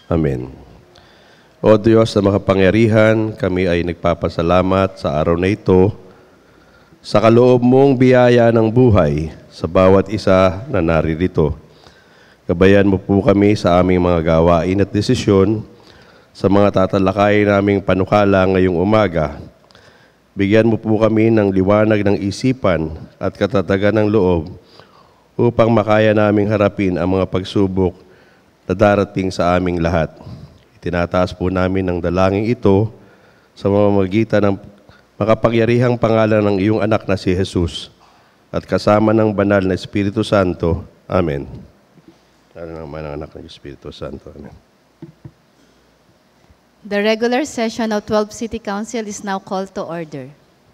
Amen. O Diyos na makapangyarihan, kami ay nagpapasalamat sa araw na ito sa kaloob mong biyaya ng buhay sa bawat isa na naririto. Gabayan mo po kami sa aming mga gawain at desisyon sa mga tatalakayin naming panukala ngayong umaga. Bigyan mo po kami ng liwanag ng isipan at katatagan ng loob upang makaya naming harapin ang mga pagsubok na darating sa aming lahat. Itinataas po namin ang dalangin ito sa mamamagitan ng makapangyarihang pangalan ng iyong anak na si Jesus at kasama ng banal na Espiritu Santo. Amen. Lalo naman ang anak ng Espiritu Santo. Amen. The regular session of 12 City Council is now called to order.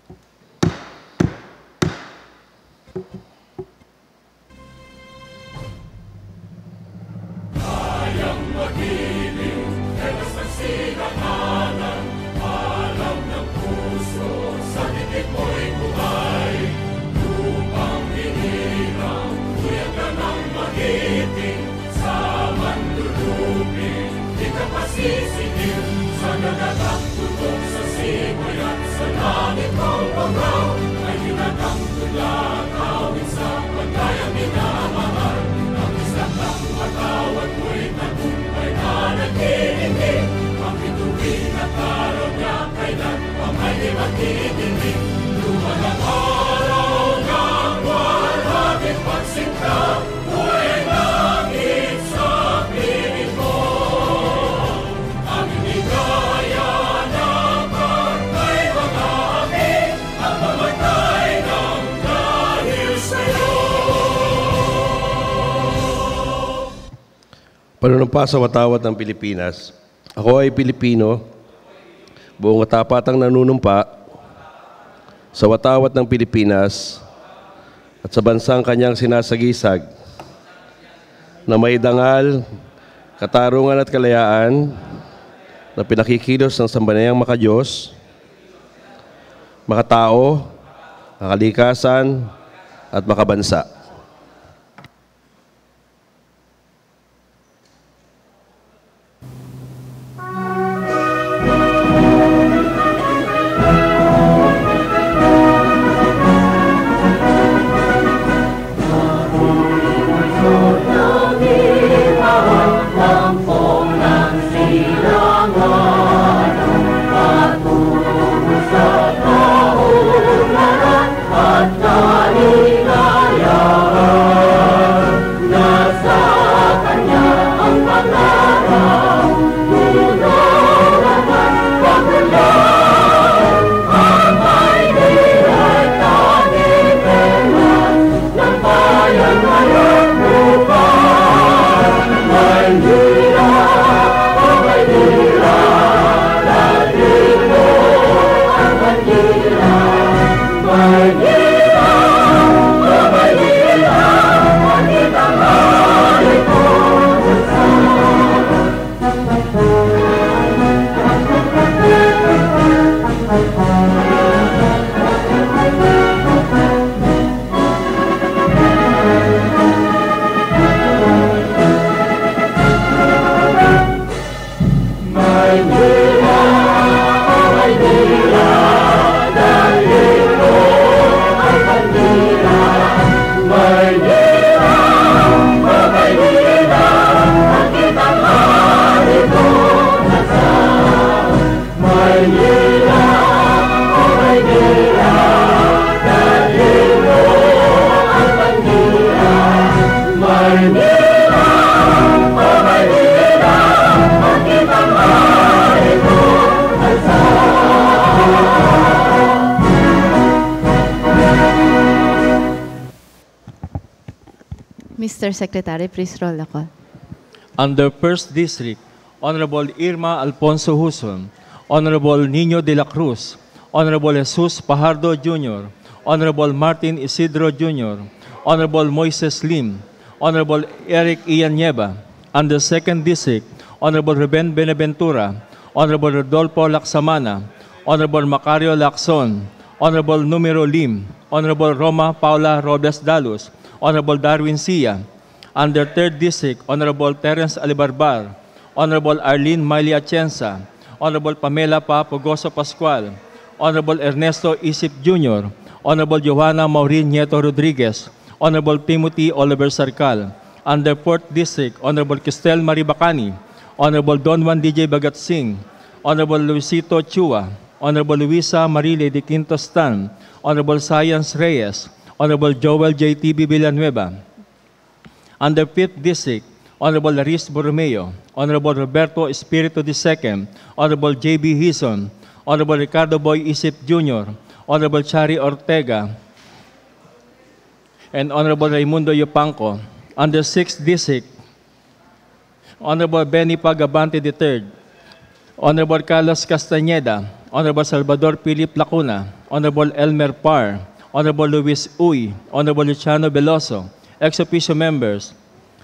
Sisigil sa nagatang tutok sa simoy at sa langit mong pangaw ay hinatang tula kawin sa pagkayang minamahal. Ang isang ng matawad mo'y tagumpay na naghihingi. Ang bituin at araw niya kailan pa may di magdidinig. Lumalang araw ng walang pagsinta, buhay langit sa piling mo. Panunumpa sa watawat ng Pilipinas. Ako ay Pilipino, buong katapatang nanunumpa sa watawat ng Pilipinas at sa bansang kanyang sinasagisag na may dangal, katarungan at kalayaan na pinakikilos ng sambanayang makadiyos, makatao, makalikasan at makabansa. Mr. Secretary, please roll the call. Under 1st District, Honorable Irma Alfonso Huson, Honorable Nino de la Cruz, Honorable Jesus Pajardo Jr., Honorable Martin Isidro Jr., Honorable Moises Lim, Honorable Eric Ian Nieva. Under 2nd District, Honorable Ruben Benaventura, Honorable Rodolfo Laksamana, Honorable Macario Lacson, Honorable Numero Lim, Honorable Roma Paula Robles Dalus, Honorable Darwin Sia. Under 3rd District, Honorable Terence Alibarbar, Honorable Arlene Malia Atienza, Honorable Pamela Papugoso Pascual, Honorable Ernesto Isip Jr., Honorable Johanna Maureen Nieto Rodriguez, Honorable Timothy Oliver Sarcal, under 4th District, Honorable Cristel Maribacani, Honorable Don Juan DJ Bagat Singh, Honorable Luisito Chua, Honorable Luisa Marile de Quinto Stan, Honorable Science Reyes, Honorable Joel J.T.B. Villanueva. Under 5th District, Honorable Laris Borromeo, Honorable Roberto Espiritu II, Honorable J.B. Hison, Honorable Ricardo Boy Isip Jr., Honorable Chari Ortega, and Honorable Raimundo Yupanco. Under 6th District, Honorable Benny Pagabante III, Honorable Carlos Castañeda, Honorable Salvador Philip Lacuna, Honorable Elmer Parr, Honorable Luis Uy, Honorable Luciano Veloso, ex-officio members,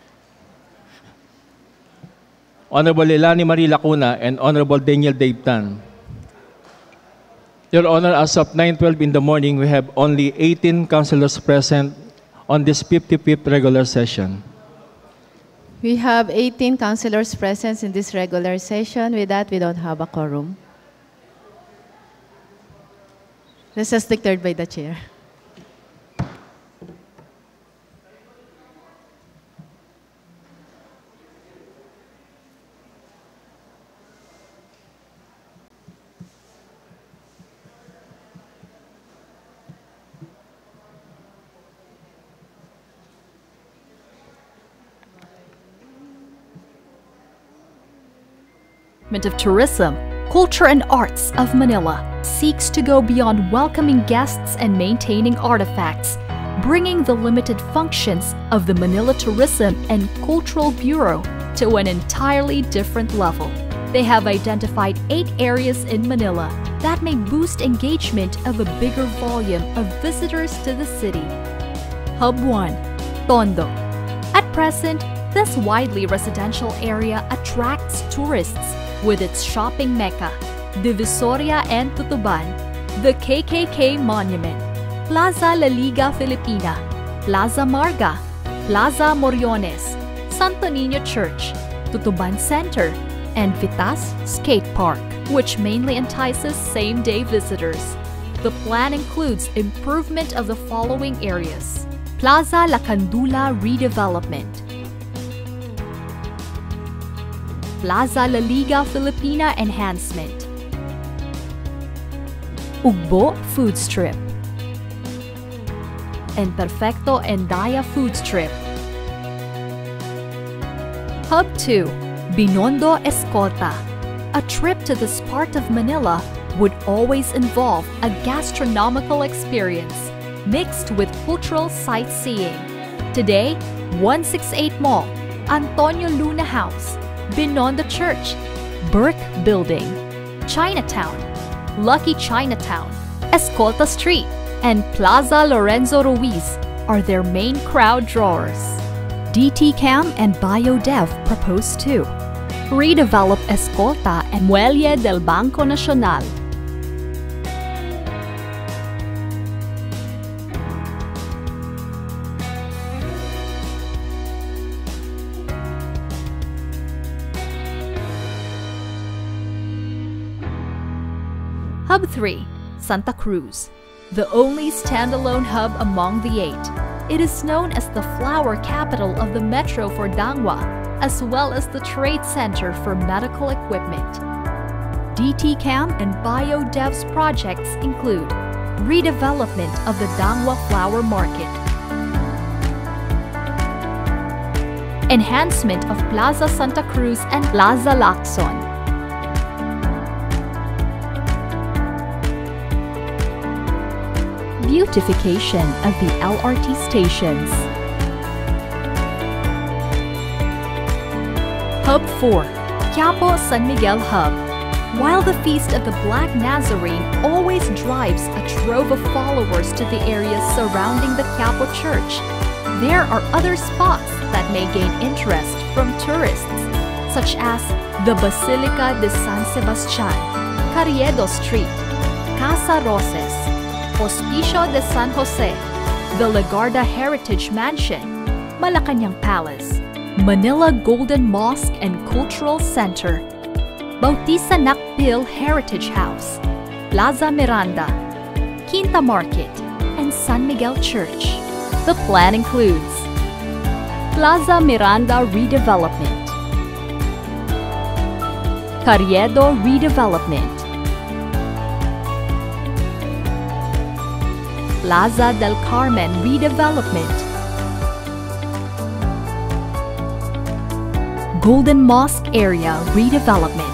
Honorable Leilani Marie Lacuna, and Honorable Daniel Dave Tan. Your Honor, as of 9:12 in the morning, we have only 18 councilors present on this 55th regular session. We have 18 councilors present in this regular session. With that, we don't have a quorum. Recess declared by the chair. of Tourism, Culture and Arts of Manila seeks to go beyond welcoming guests and maintaining artifacts, bringing the limited functions of the Manila Tourism and Cultural Bureau to an entirely different level. They have identified 8 areas in Manila that may boost engagement of a bigger volume of visitors to the city. Hub 1, Tondo. At present, this widely residential area attracts tourists with its shopping mecca, Divisoria and Tutuban, the KKK Monument, Plaza La Liga Filipina, Plaza Marga, Plaza Moriones, Santo Niño Church, Tutuban Center, and Vitas Skate Park, which mainly entices same-day visitors. The plan includes improvement of the following areas: Plaza La Candula redevelopment, Plaza La Liga Filipina enhancement, Ugbo Food Strip, and Perfecto Endaya Food Strip. Hub 2, Binondo Escolta. A trip to this part of Manila would always involve a gastronomical experience mixed with cultural sightseeing. Today, 168 Mall, Antonio Luna House, Binondo Church, Burke Building, Chinatown, Lucky Chinatown, Escolta Street, and Plaza Lorenzo Ruiz are their main crowd drawers. DTCAM and BioDev propose to redevelop Escolta and Muelle del Banco Nacional. Hub 3, Santa Cruz, the only standalone hub among the 8. It is known as the flower capital of the metro for Dangwa, as well as the trade center for medical equipment. DTCAM and BioDev's projects include redevelopment of the Dangwa Flower Market, enhancement of Plaza Santa Cruz and Plaza Lacson, beautification of the LRT stations. Hub 4, Quiapo San Miguel Hub. While the Feast of the Black Nazarene always drives a trove of followers to the areas surrounding the Quiapo Church, there are other spots that may gain interest from tourists, such as the Basilica de San Sebastian, Carriedo Street, Casa Roses, Hospicio de San Jose, the Legarda Heritage Mansion, Malacañang Palace, Manila Golden Mosque and Cultural Center, Bautista Nakpil Heritage House, Plaza Miranda, Quinta Market, and San Miguel Church. The plan includes Plaza Miranda redevelopment, Carriedo redevelopment, Plaza del Carmen redevelopment, Golden Mosque area redevelopment,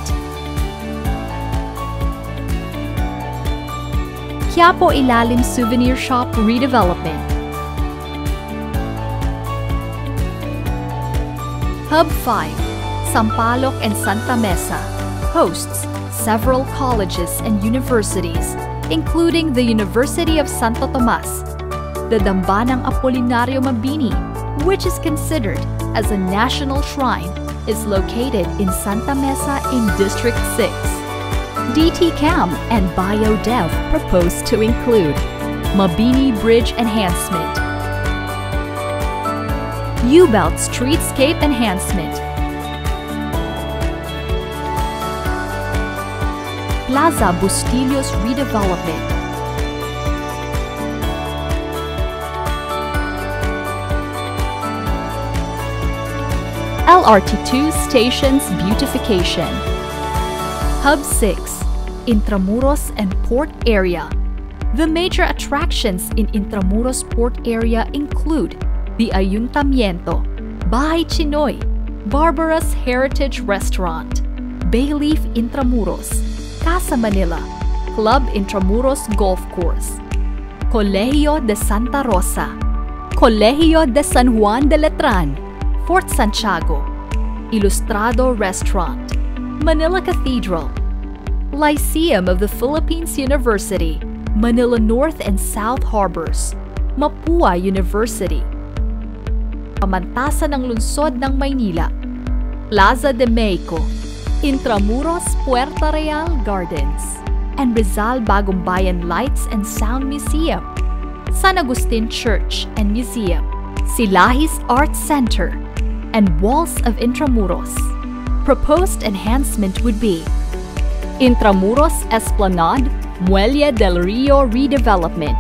Quiapo Ilalim Souvenir Shop redevelopment, Hub 5, Sampaloc and Santa Mesa, hosts several colleges and universities, including the University of Santo Tomas, the Dambanang Apolinario Mabini, which is considered as a national shrine, is located in Santa Mesa in District 6. DT-CAM and BioDev propose to include Mabini Bridge Enhancement, U-Belt Streetscape Enhancement, Plaza Bustillos redevelopment, LRT2 stations beautification, Hub 6, Intramuros and Port Area. The major attractions in Intramuros Port Area include the Ayuntamiento, Bahay Chinoy, Barbara's Heritage Restaurant, Bayleaf Intramuros, Casa Manila, Club Intramuros Golf Course, Colegio de Santa Rosa, Colegio de San Juan de Letran, Fort Santiago, Ilustrado Restaurant, Manila Cathedral, Lyceum of the Philippines University, Manila North and South Harbors, Mapua University, Pamantasan ng Lungsod ng Maynila, Plaza de Mexico, Intramuros Puerta Real Gardens, and Rizal Bagumbayan Lights and Sound Museum, San Agustin Church and Museum, Silahis Arts Center, and Walls of Intramuros. Proposed enhancement would be Intramuros Esplanade, Muelle del Rio redevelopment,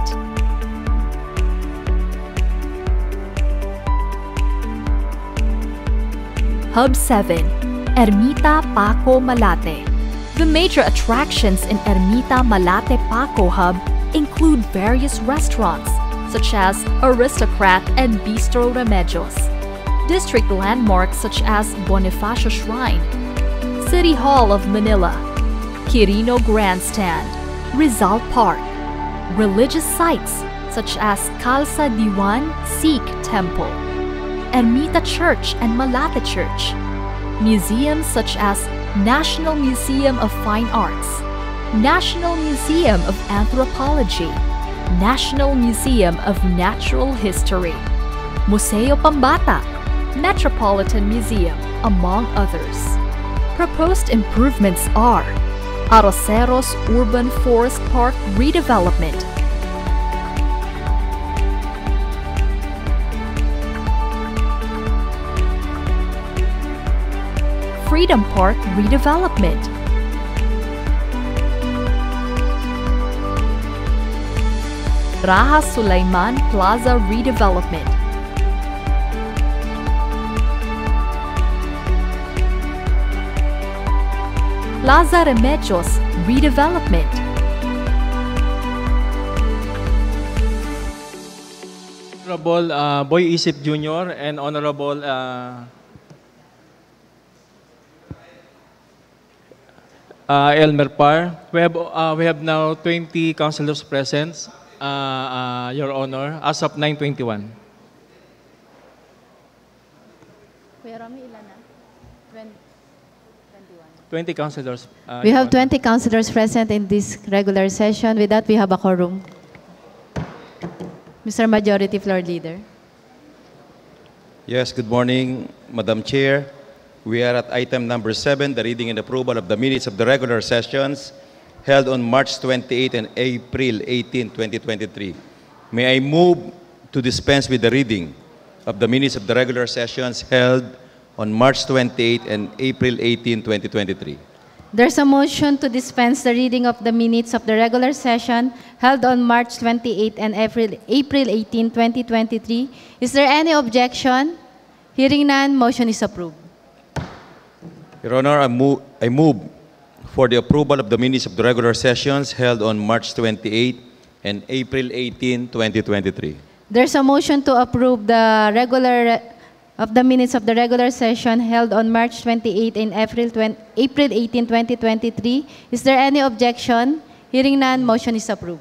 Hub 7, Ermita Paco Malate. The major attractions in Ermita Malate Paco Hub include various restaurants such as Aristocrat and Bistro Remedios, district landmarks such as Bonifacio Shrine, City Hall of Manila, Quirino Grandstand, Rizal Park, religious sites such as Calza Diwan Sikh Temple, Ermita Church and Malate Church, museums such as National Museum of Fine Arts, National Museum of Anthropology, National Museum of Natural History, Museo Pambata, Metropolitan Museum, among others. Proposed improvements are Arroceros Urban Forest Park redevelopment, Freedom Park redevelopment, Raha Sulaiman Plaza redevelopment, Plaza Remedios redevelopment, Honorable Boy Isip Jr. and Honorable Elmer Par. We have now 20 councilors present, Your Honor, as of 9:21. Kuya Romy, ilan na? 20 councilors. We Your have Honor. 20 councilors present in this regular session. With that, we have a quorum. Mr. Majority Floor Leader. Yes, good morning, Madam Chair. We are at item number 7, the reading and approval of the minutes of the regular sessions held on March 28 and April 18, 2023. May I move to dispense with the reading of the minutes of the regular sessions held on March 28 and April 18, 2023. There's a motion to dispense the reading of the minutes of the regular session held on March 28 and April 18, 2023. Is there any objection? Hearing none, motion is approved. Your Honor, I move for the approval of the minutes of the regular sessions held on March 28 and April 18, 2023. There's a motion to approve the minutes of the regular session held on March 28 and April 18, 2023. Is there any objection? Hearing none, motion is approved.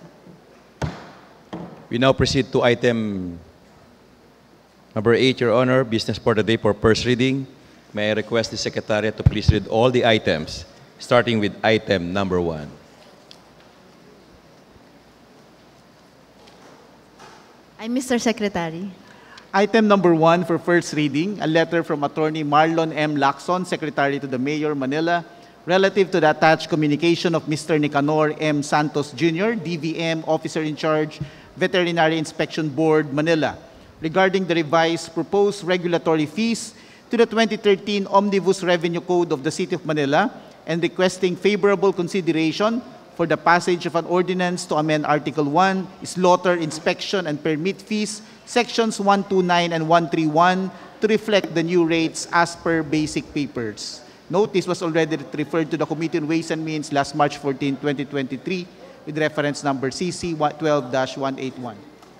We now proceed to item number 8, Your Honor, business for the day for first reading. May I request the Secretariat to please read all the items, starting with item number 1. Mr. Secretary. Item number 1 for first reading, a letter from Attorney Marlon M. Lacson, Secretary to the Mayor, Manila, relative to the attached communication of Mr. Nicanor M. Santos Jr., DVM, Officer in Charge, Veterinary Inspection Board, Manila, regarding the revised proposed regulatory fees to the 2013 Omnibus Revenue Code of the City of Manila and requesting favorable consideration for the passage of an ordinance to amend Article 1, Slaughter, Inspection, and Permit Fees, Sections 129 and 131 to reflect the new rates as per basic papers. Note, this was already referred to the Committee on Ways and Means last March 14, 2023 with reference number CC 12-181.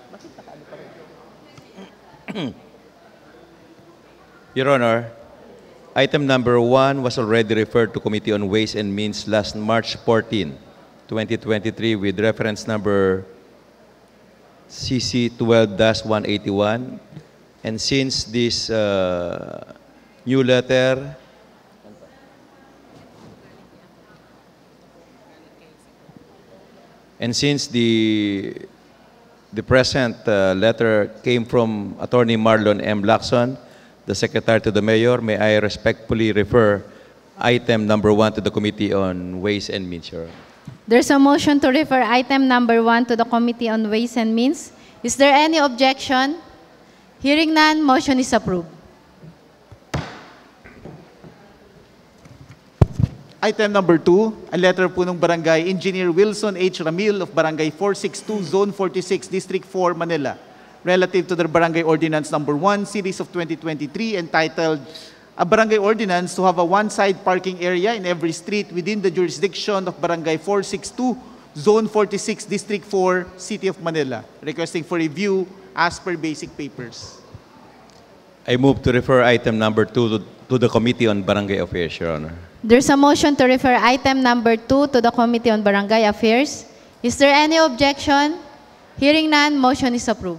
Your Honor, item number 1 was already referred to Committee on Ways and Means last March 14, 2023 with reference number CC 12-181. And since this new letter and since the present letter came from Attorney Marlon M. Lacson, the Secretary to the Mayor, may I respectfully refer item number 1 to the Committee on Ways and Means, Your Honor. There's a motion to refer item number 1 to the Committee on Ways and Means. Is there any objection? Hearing none, motion is approved. Item number 2, a letter po ng Barangay Engineer Wilson H. Ramil of Barangay 462, Zone 46, District 4, Manila, relative to the Barangay Ordinance number 1, Series of 2023, entitled a barangay ordinance to have a one-side parking area in every street within the jurisdiction of Barangay 462, Zone 46, District 4, City of Manila, requesting for review as per basic papers. I move to refer item number 2 to the Committee on Barangay Affairs, Your Honor. There's a motion to refer item number 2 to the Committee on Barangay Affairs. Is there any objection? Hearing none, motion is approved.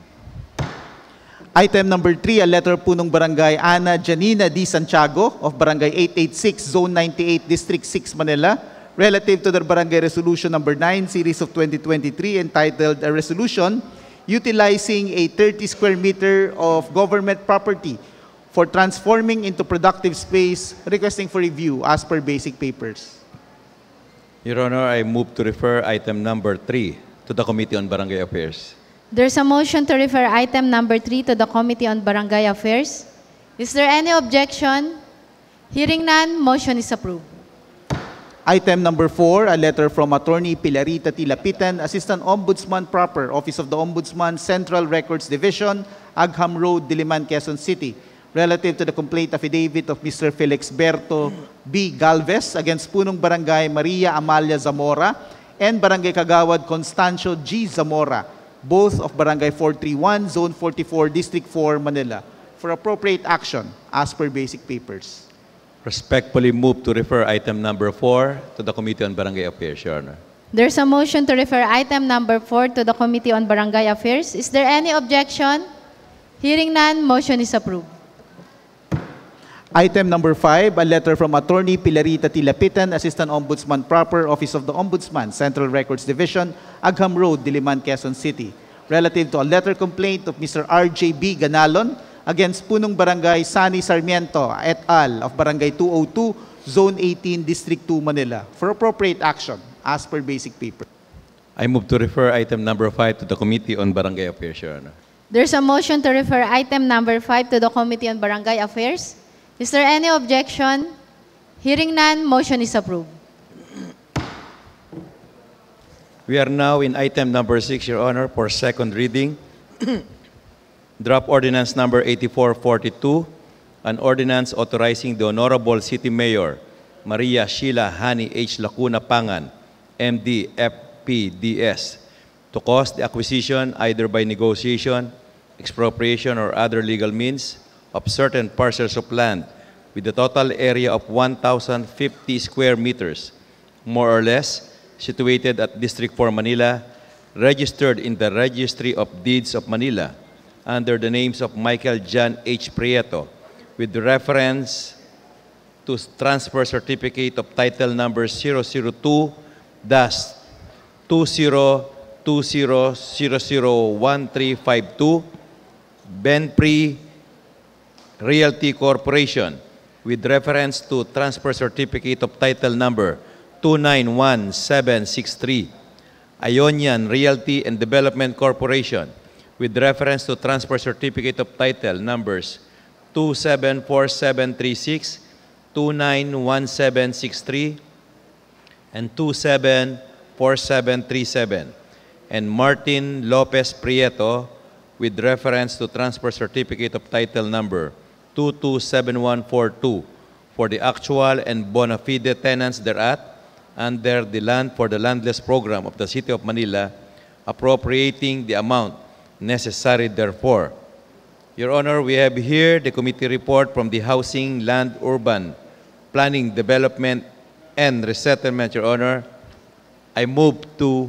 Item number 3, a letter po ng Barangay Ana Janina D. Santiago of Barangay 886, Zone 98, District 6, Manila, relative to the Barangay Resolution number 9, Series of 2023, entitled a resolution utilizing a 30 square meter of government property for transforming into productive space, requesting for review as per basic papers. Your Honor, I move to refer item number 3 to the Committee on Barangay Affairs. There's a motion to refer item number 3 to the Committee on Barangay Affairs. Is there any objection? Hearing none, motion is approved. Item number 4, a letter from Attorney Pilarita Tilapitan, Assistant Ombudsman Proper, Office of the Ombudsman, Central Records Division, Agham Road, Diliman, Quezon City, relative to the complaint affidavit of Mr. Felix Berto B. Galvez against Punong Barangay Maria Amalia Zamora and Barangay Kagawad Constancio G. Zamora, both of Barangay 431, Zone 44, District 4, Manila, for appropriate action as per basic papers. Respectfully move to refer item number 4 to the Committee on Barangay Affairs, Your Honor. There's a motion to refer item number 4 to the Committee on Barangay Affairs. Is there any objection? Hearing none, motion is approved. Item number 5, a letter from Attorney Pilarita Tilapitan, Assistant Ombudsman Proper, Office of the Ombudsman, Central Records Division, Agham Road, Diliman, Quezon City, relative to a letter complaint of Mr. R.J.B. Ganalon against Punong Barangay Sani Sarmiento et al. Of Barangay 202, Zone 18, District 2, Manila, for appropriate action as per basic paper. I move to refer item number 5 to the Committee on Barangay Affairs, Your Honor. There's a motion to refer item number 5 to the Committee on Barangay Affairs. Is there any objection? Hearing none, motion is approved. We are now in item number 6, Your Honor, for second reading. Draft Ordinance number 8442, an ordinance authorizing the Honorable City Mayor Maria Sheila Hani H. Lacuna Pangan, MD, FPDS, to cause the acquisition either by negotiation, expropriation, or other legal means of certain parcels of land with a total area of 1,050 square meters, more or less, situated at District 4 Manila, registered in the Registry of Deeds of Manila under the names of Michael John H. Prieto, with reference to transfer certificate of title number 002-2020001352, Benpri Realty Corporation, with reference to transfer certificate of title number 291763, Ionian Realty and Development Corporation, with reference to transfer certificate of title numbers 274736, 291763, and 274737, and Martin Lopez Prieto, with reference to transfer certificate of title number 227142 for the actual and bona fide tenants thereat under the Land for the Landless program of the City of Manila, appropriating the amount necessary therefore. Your Honor, we have here the committee report from the Housing, Land, Urban, Planning, Development, and Resettlement, Your Honor. I move to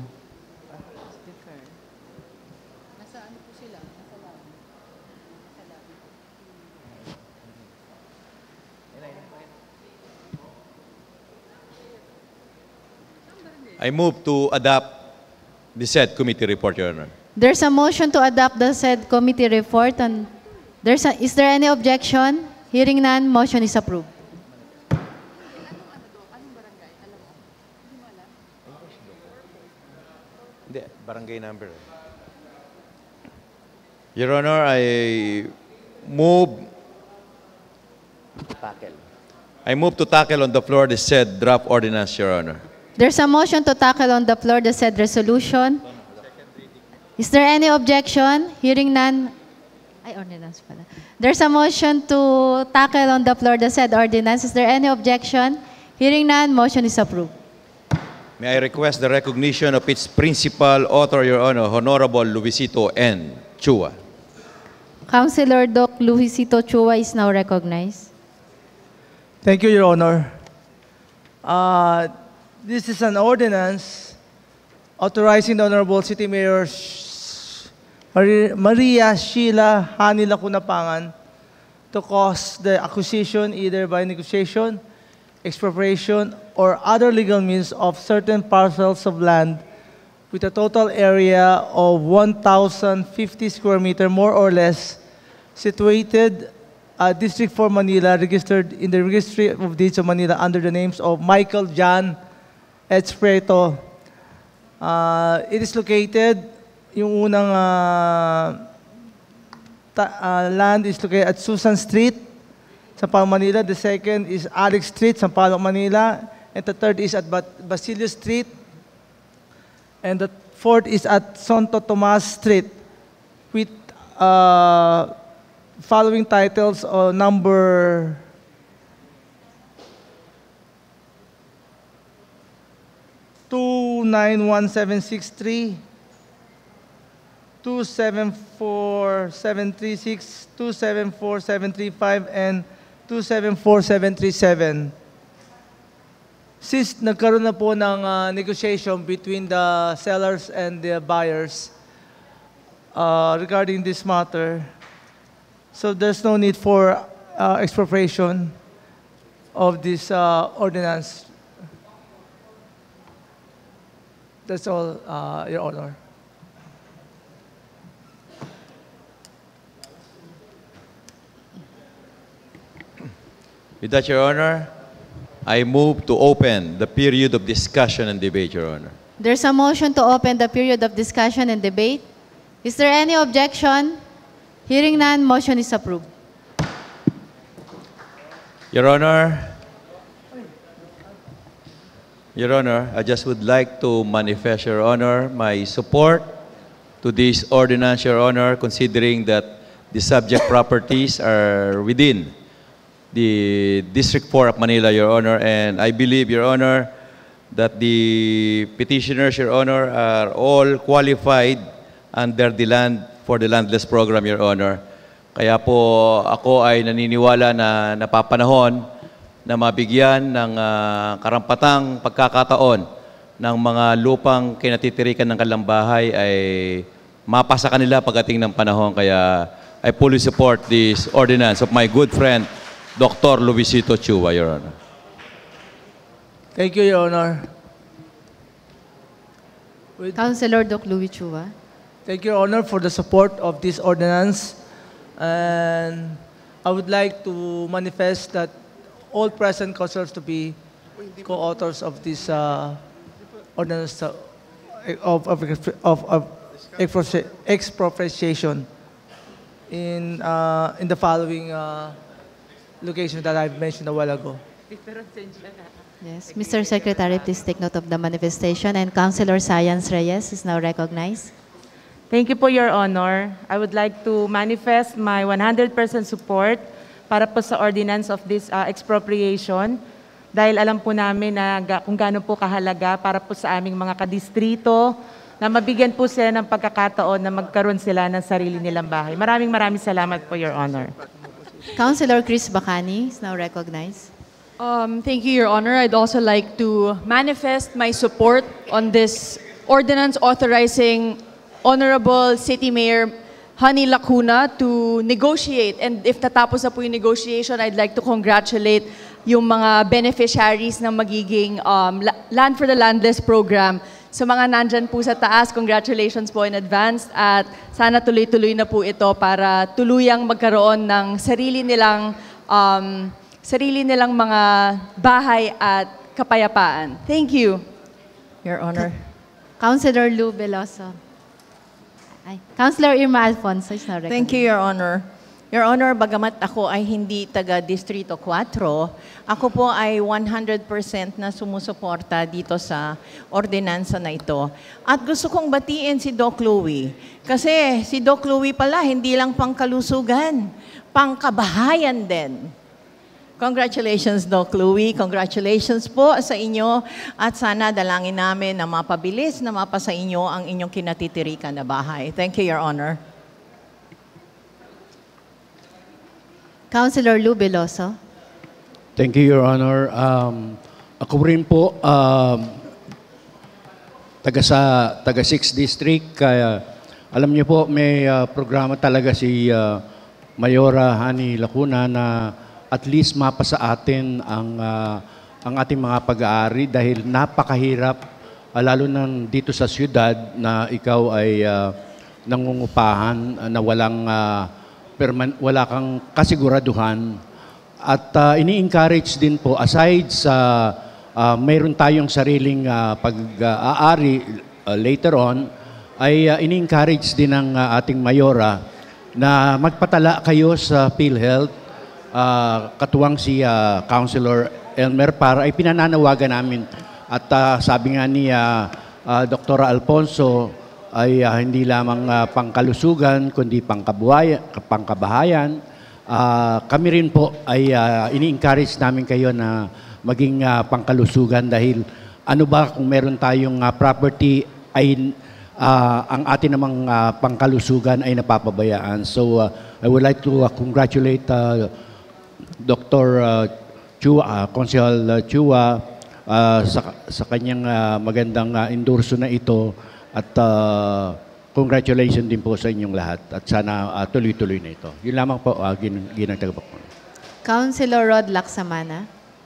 adopt the said committee report, Your Honor. There's a motion to adopt the said committee report. Is there any objection? Hearing none, motion is approved. Barangay number. Your Honor, I move to tackle on the floor the said draft ordinance, Your Honor. There's a motion to tackle on the floor the said resolution. Is there any objection? Hearing none. Ay, ordinance pala. There's a motion to tackle on the floor the said ordinance. Is there any objection? Hearing none, motion is approved. May I request the recognition of its principal author, Your Honor, Honorable Luisito N. Chua. Councilor Doc Luisito Chua is now recognized. Thank you, Your Honor. This is an ordinance authorizing the Honorable City Mayor Maria Sheila Hani Lacuna Pangan to cause the acquisition either by negotiation, expropriation, or other legal means of certain parcels of land with a total area of 1,050 square meters, more or less, situated at District 4 Manila, registered in the Registry of Deeds of Manila under the names of Michael John H. Prieto. It is located, yung unang land is located at Susan Street, Sampaloc, Manila. The second is Alex Street, Sampaloc, Manila. And the third is at Basilio Street. And the fourth is at Santo Tomas Street, with following titles number 291763, 274736, 274735, and 274737. Since nagkaroon na po ng negotiation between the sellers and the buyers regarding this matter, so there's no need for expropriation of this ordinance. That's all, Your Honor. With that, Your Honor, I move to open the period of discussion and debate, Your Honor. There's a motion to open the period of discussion and debate. Is there any objection? Hearing none, motion is approved. Your Honor, I just would like to manifest, Your Honor, my support to this ordinance, Your Honor, considering that the subject properties are within the District 4 of Manila, Your Honor, and I believe, Your Honor, that the petitioners, Your Honor, are all qualified under the for the landless program, Your Honor. Kaya po ako ay naniniwala na napapanahon na mabigyan ng karampatang pagkakataon ng mga lupang kinatitirikan ng kanilang bahay ay mapasa kanila pagdating ng panahon. Kaya I fully support this ordinance of my good friend, Dr. Luisito Chua, Your Honor. Thank you, Your Honor. Councilor Doc Louis Chua. Thank you, Your Honor, for the support of this ordinance. And I would like to manifest that all present councilors to be co-authors of this ordinance of expropriation in the following locations that I've mentioned a while ago. Yes, Mr. Secretary, please take note of the manifestation. And Councilor Science Reyes is now recognized. Thank you po, Your Honor. I would like to manifest my 100% support para po sa ordinance of this expropriation dahil alam po namin na kung gaano po kahalaga para po sa aming mga kadistrito na mabigyan po sila ng pagkakataon na magkaroon sila ng sarili nilang bahay. Maraming salamat po, Your Honor. Councilor Chris Bacani is now recognized. Thank you, Your Honor. I'd also like to manifest my support on this ordinance authorizing Honorable City Mayor Honey Lacuna to negotiate. And if tatapos na po yung negotiation, I'd like to congratulate yung mga beneficiaries ng magiging Land for the Landless program. Sa mga nandyan po sa taas, congratulations po in advance at sana tuloy-tuloy na po ito para tuluyang magkaroon ng sarili nilang mga bahay at kapayapaan. Thank you, Your Honor. Councilor Lou Veloso. Councilor Irma Alfonso is now recognized. Thank you, Your Honor. Your Honor, bagamat ako ay hindi taga Distrito 4, ako po ay 100% na sumusuporta dito sa ordinansa na ito. At gusto kong batiin si Doc Louie. Kasi si Doc Louie pala, hindi lang pangkalusugan, pangkabahayan din. Congratulations, Doc Louie. Congratulations po sa inyo. At sana dalangin namin na mapabilis na mapasa inyo ang inyong kinatitirikan na bahay. Thank you, Your Honor. Councilor Lou Veloso. Thank you, Your Honor. Ako rin po, taga 6 District. Kaya alam niyo po, may programa talaga si Mayora Honey Lacuna na at least mapasa atin ang ating mga pag-aari dahil napakahirap, lalo nang dito sa syudad na ikaw ay nangungupahan na wala kang kasiguraduhan. At ini-encourage din po, aside sa mayroon tayong sariling pag-aari later on, ay ini-encourage din ng ating Mayora na magpatala kayo sa PhilHealth. Katuwang si Councilor Elmer para ay pinananawagan namin. At sabi nga ni Dr. Alfonso ay hindi lamang pangkalusugan kundi pangkabahayan. Kami rin po ay ini-encourage namin kayo na maging pangkalusugan dahil ano ba kung meron tayong property ay ang atin namang pangkalusugan ay napapabayaan. So I would like to congratulate Dr. Chua, Councilor Chua, sa kanyang magandang endorso na ito at congratulations din po sa inyong lahat at sana tuloy-tuloy na ito. Yun lamang po, ginagtagap po. Councilor Rod Lacsamana.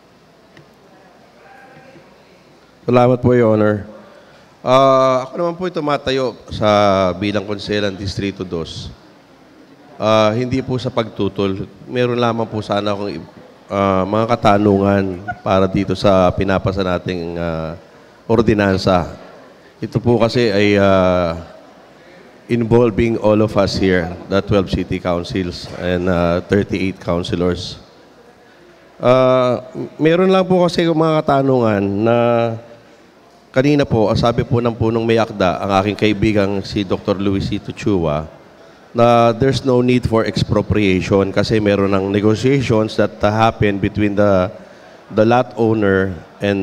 Salamat po, Your Honor. Ako naman po tumatayo sa bilang konselan Distrito 2. Hindi po sa pagtutol. Meron lamang po sana akong mga katanungan para dito sa pinapasa nating ordinansa. Ito po kasi ay involving all of us here, the 12 city councils and 38 councilors. Meron lang po kasi mga katanungan na kanina po, sabi po ng punong may akda, ang aking kaibigang si Dr. Luisito Chua, na there's no need for expropriation kasi meron ng negotiations that happen between the lot owner and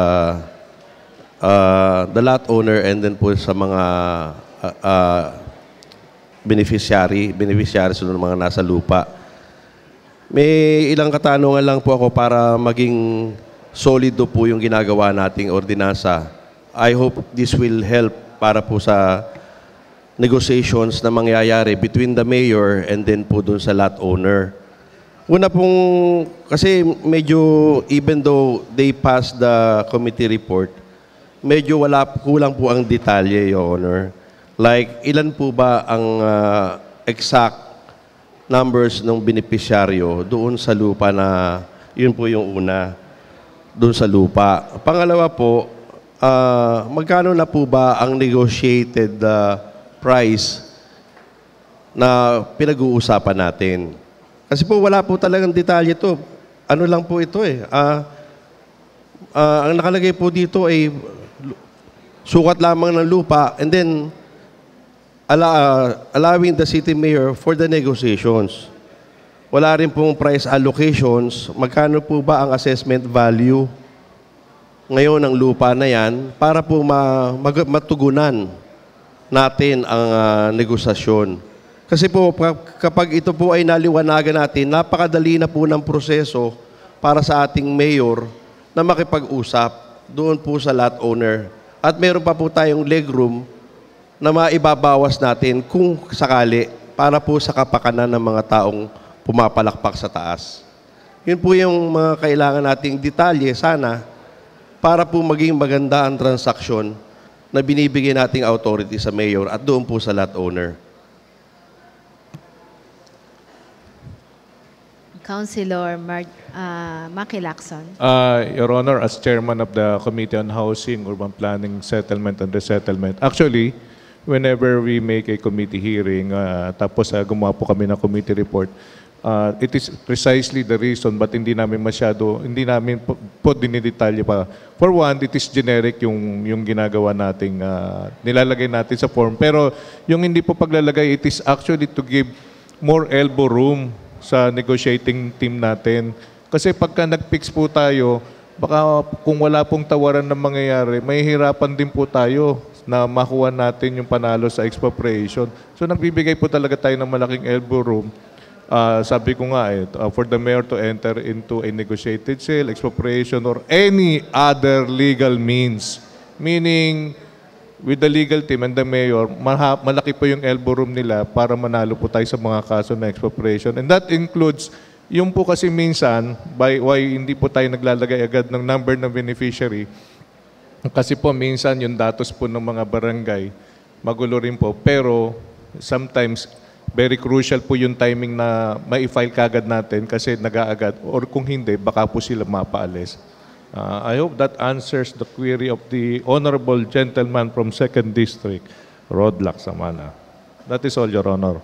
the lot owner and then po sa mga beneficiaries ng mga nasa lupa. May ilang katanungan lang po ako para maging solido po yung ginagawa nating ordinansa. I hope this will help para po sa negotiations na mangyayari between the mayor and then po dun sa lot owner. Una pong, kasi medyo, even though they passed the committee report, medyo kulang po ang detalye, Your Honor. Like, ilan po ba ang exact numbers ng beneficiaryo doon sa lupa na, yun po yung una, doon sa lupa. Pangalawa po, magkano na po ba ang negotiated price na pinag-uusapan natin? Kasi po wala po talagang detalye ito. Ano lang po ito eh. Ang nakalagay po dito ay sukat lamang ng lupa and then allowing the city mayor for the negotiations. Wala rin pong price allocations. Magkano po ba ang assessment value ngayon ng lupa na yan para po matugunan natin ang negosasyon. Kasi po kapag ito po ay naliwanagan natin, napakadali na po ng proseso para sa ating mayor na makipag-usap doon po sa lot owner. At meron pa po tayong legroom na maibabawas natin kung sakali para po sa kapakanan ng mga taong pumapalakpak sa taas. Yun po yung mga kailangan nating detalye sana para po maging maganda ang transaksyon na binibigay nating authority sa mayor at doon po sa lot owner. Councilor Maki Lacson. Your Honor, as chairman of the Committee on Housing, Urban Planning, Settlement and Resettlement, actually, whenever we make a committee hearing, tapos gumawa po kami ng committee report, it is precisely the reason but hindi namin po dinidetalye pa. For one, it is generic yung ginagawa nating, nilalagay natin sa form. Pero yung hindi po paglalagay, it is actually to give more elbow room sa negotiating team natin. Kasi pagka nag-fix po tayo, baka kung wala pong tawaran na mangyayari, may hirapan din po tayo na makuha natin yung panalo sa expropriation. So nagbibigay po talaga tayo ng malaking elbow room. Sabi ko nga for the mayor to enter into a negotiated sale, expropriation, or any other legal means. Meaning, with the legal team and the mayor, malaki po yung elbow room nila para manalo po tayo sa mga kaso na expropriation. And that includes, yung po kasi minsan, why hindi po tayo naglalagay agad ng number ng beneficiary. Kasi po minsan yung datos po ng mga barangay, magulo rin po. Pero sometimes, very crucial po yung timing na ma-file kagad natin kasi nag-aagad. Or kung hindi, baka po sila mapaalis. I hope that answers the query of the honorable gentleman from 2nd District, Rod Lacsamana. That is all, Your Honor.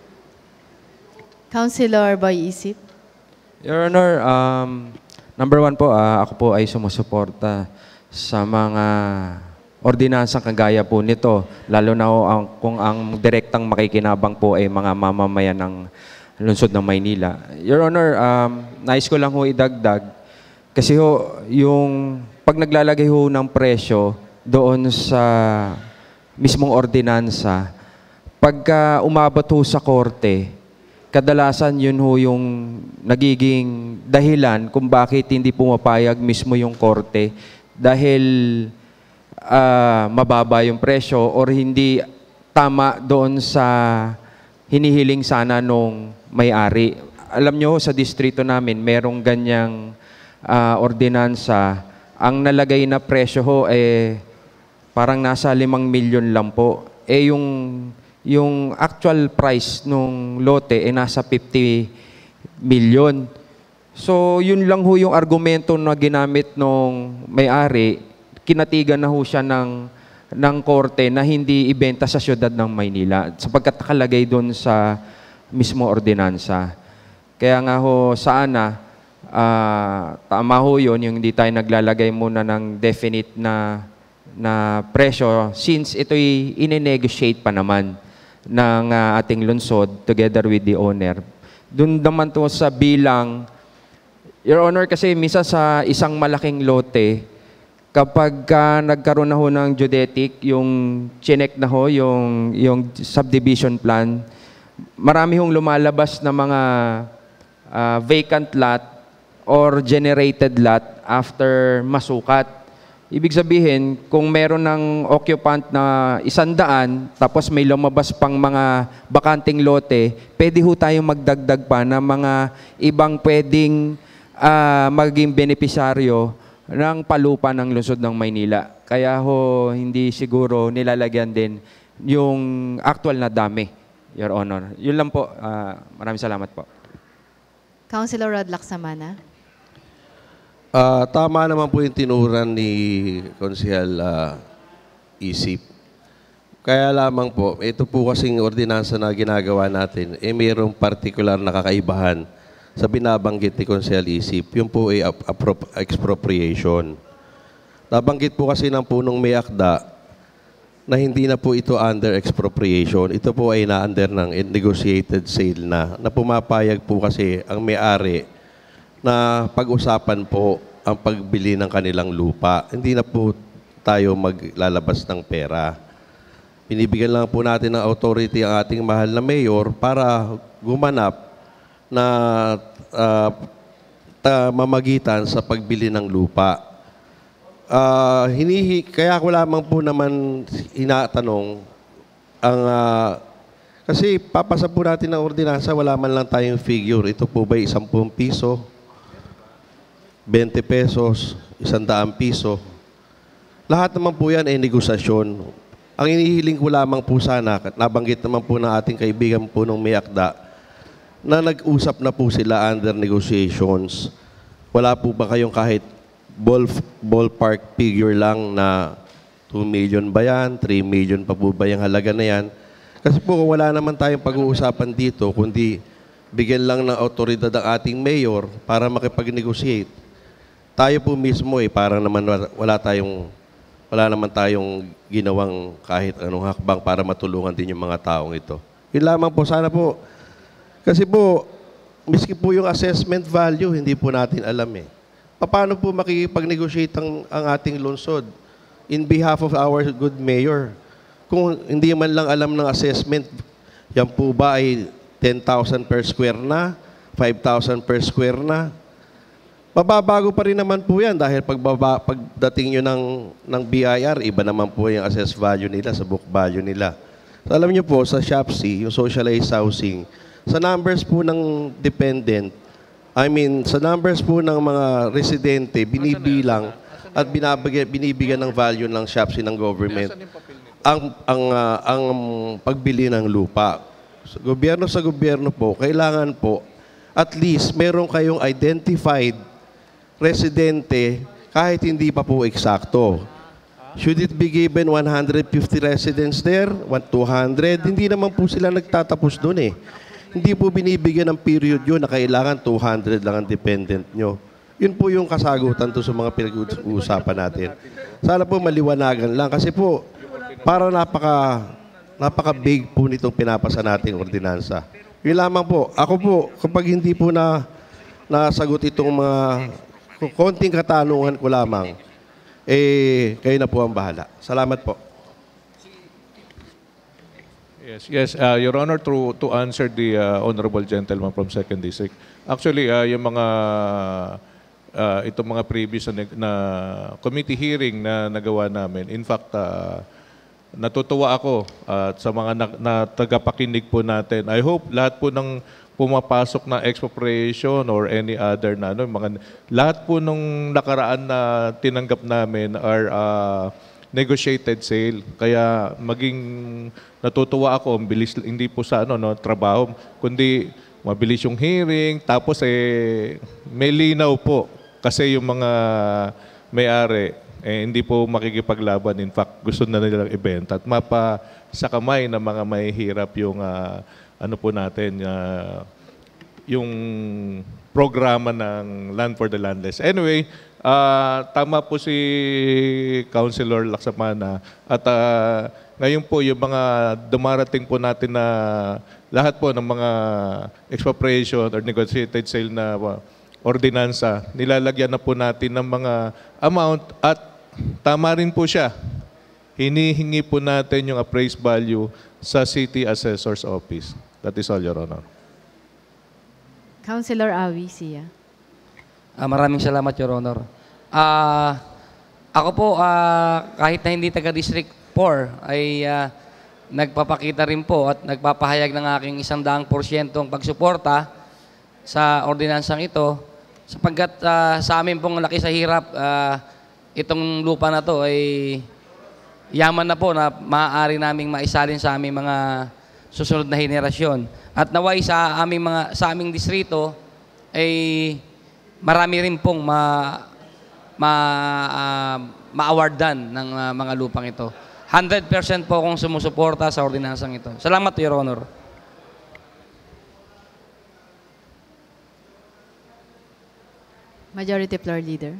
Councilor Boy Isip. Your Honor, number one po, ako po ay sumusuporta sa mga ordinansang kagaya po nito, lalo na kung ang direktang makikinabang po ay mga mamamayan ng lungsod ng Maynila. Your Honor, nais ko lang ho idagdag, kasi yung pag naglalagay ho ng presyo doon sa mismong ordinansa, pagka umabot ho sa korte, kadalasan yun ho yung nagiging dahilan kung bakit hindi pumapayag mismo yung korte dahil mababa yung presyo or hindi tama doon sa hinihiling sana nung may-ari. Alam nyo, sa distrito namin, merong ganyang ordinansa. Ang nalagay na presyo ho, parang nasa 5 milyon lang po. Yung actual price nung lote, nasa 50 milyon. So, yun lang ho yung argumento na ginamit nung may-ari. Kinatigan na ho siya ng korte na hindi ibenta sa siyudad ng Maynila sapagkat nakalagay doon sa mismo ordinansa. Kaya nga ho, sana tama ho yun, yung hindi tayo naglalagay muna ng definite na presyo since ito'y ine-negotiate pa naman ng ating lungsod together with the owner. Doon naman to sa bilang, Your Honor, kasi misa sa isang malaking lote, kapag nagkaroon na ho ng geodetic, yung chinek na ho, yung subdivision plan, marami hong lumalabas na mga vacant lot or generated lot after masukat. Ibig sabihin, kung meron ng occupant na 100, tapos may lumabas pang mga bakanting lote, pwede ho tayong magdagdag pa ng mga ibang pwedeng maging benepisyaryo ng palupa ng lungsod ng Maynila. Kaya ho, hindi siguro nilalagyan din yung actual na dami, Your Honor. Yun lang po. Maraming salamat po. Councilor Rod Lacsamana. Tama naman po yung tinuran ni Konsehal Isip. Kaya lamang po, ito po kasing ordinansa na ginagawa natin, mayroong partikular na kakaibahan sa binabanggit ni Konsehal Isip. Yung po ay expropriation. Nabanggit po kasi ng punong may akda na hindi na po ito under expropriation. Ito po ay na-under ng negotiated sale na pumapayag po kasi ang may-ari na pag-usapan po ang pagbili ng kanilang lupa. Hindi na po tayo maglalabas ng pera. Binibigyan lang po natin ng authority ang ating mahal na mayor para gumanap na mamagitan sa pagbili ng lupa. Kaya ko lamang po naman inatanong, kasi papasa po natin ng ordinansa, wala man lang tayong figure. Ito po ba 10 piso, 20 pesos, 100 piso? Lahat naman po yan ay negosasyon. Ang inihiling ko lamang po sana, nabanggit naman po ng ating kaibigan po ng may akda, na nag-usap na po sila under negotiations. Wala po ba kayong kahit ballpark figure lang na 2 million ba yan, 3 million pa po ba yung halaga na yan? Kasi po kung wala naman tayong pag-uusapan dito, kundi bigyan lang ng autoridad ang ating mayor para makipag-negotiate. Tayo po mismo parang naman wala naman tayong ginawang kahit anong hakbang para matulungan din yung mga taong ito. Yun lamang po, sana po. Kasi po, miski po yung assessment value, hindi po natin alam Paano po makikipag-negotiate ang ating lungsod in behalf of our good mayor? Kung hindi man lang alam ng assessment, yan po ba ay 10,000 per square na, 5,000 per square na? Mababago pa rin naman po yan dahil pagdating nyo ng BIR, iba naman po yung assess value nila sa book value nila. So, alam nyo po, sa SHAPC, yung socialized housing, sa numbers po ng dependent, sa numbers po ng mga residente, binibilang at binibigyan ng value ng SHAPC ng government ang pagbili ng lupa. Gobyerno sa gobyerno po, kailangan po at least meron kayong identified residente kahit hindi pa po eksakto. Should it be given 150 residents there, 200? Hindi naman po sila nagtatapos doon Hindi po binibigyan ng period yun na kailangan 200 lang ang dependent nyo. Yun po yung kasagutan to sa mga pinag-uusapan natin. Sana po maliwanagan lang kasi po para napaka-big po nitong pinapasa nating ordinansa. Yun lamang po. Ako po, kapag hindi po nasagot itong mga konting katanungan ko lamang, kayo na po ang bahala. Salamat po. Yes, Your Honor, to answer the honorable gentleman from 2nd District. Actually, yung itong mga previous na committee hearing na nagawa namin, in fact, natutuwa ako sa mga tagapakinig po natin. I hope lahat po ng pumapasok na expropriation or any other lahat po nung nakaraan na tinanggap namin are negotiated sale. Kaya maging natutuwa ako, bilis, hindi po sa trabaho, kundi mabilis yung hearing, tapos may linaw po. Kasi yung mga may-ari, hindi po makikipaglaban. In fact, gusto na nilang ibenta at mapa sa kamay ng mga mahihirap yung po natin, yung programa ng Land for the Landless. Anyway, tama po si Councilor Laksamana at ngayon po yung mga dumarating po natin na lahat po ng mga expropriation or negotiated sale na ordinansa, nilalagyan na po natin ng mga amount at tama rin po siya. Hinihingi po natin yung appraised value sa City Assessor's Office. That is all, Your Honor. Councilor Awi, Sia. Maraming salamat, Your Honor. Ako po, kahit na hindi taga-District 4, ay nagpapakita rin po at nagpapahayag ng aking 100% pagsuporta sa ordinansang ito sapagkat sa amin pong laki sa hirap, itong lupa na to ay yaman na po na maaari naming maisalin sa aming mga susunod na henerasyon. At naway sa aming distrito ay marami rin pong ma-awardan ng mga lupang ito. 100% po akong sumusuporta sa ordinansang ito. Salamat, Your Honor. Majority Floor Leader.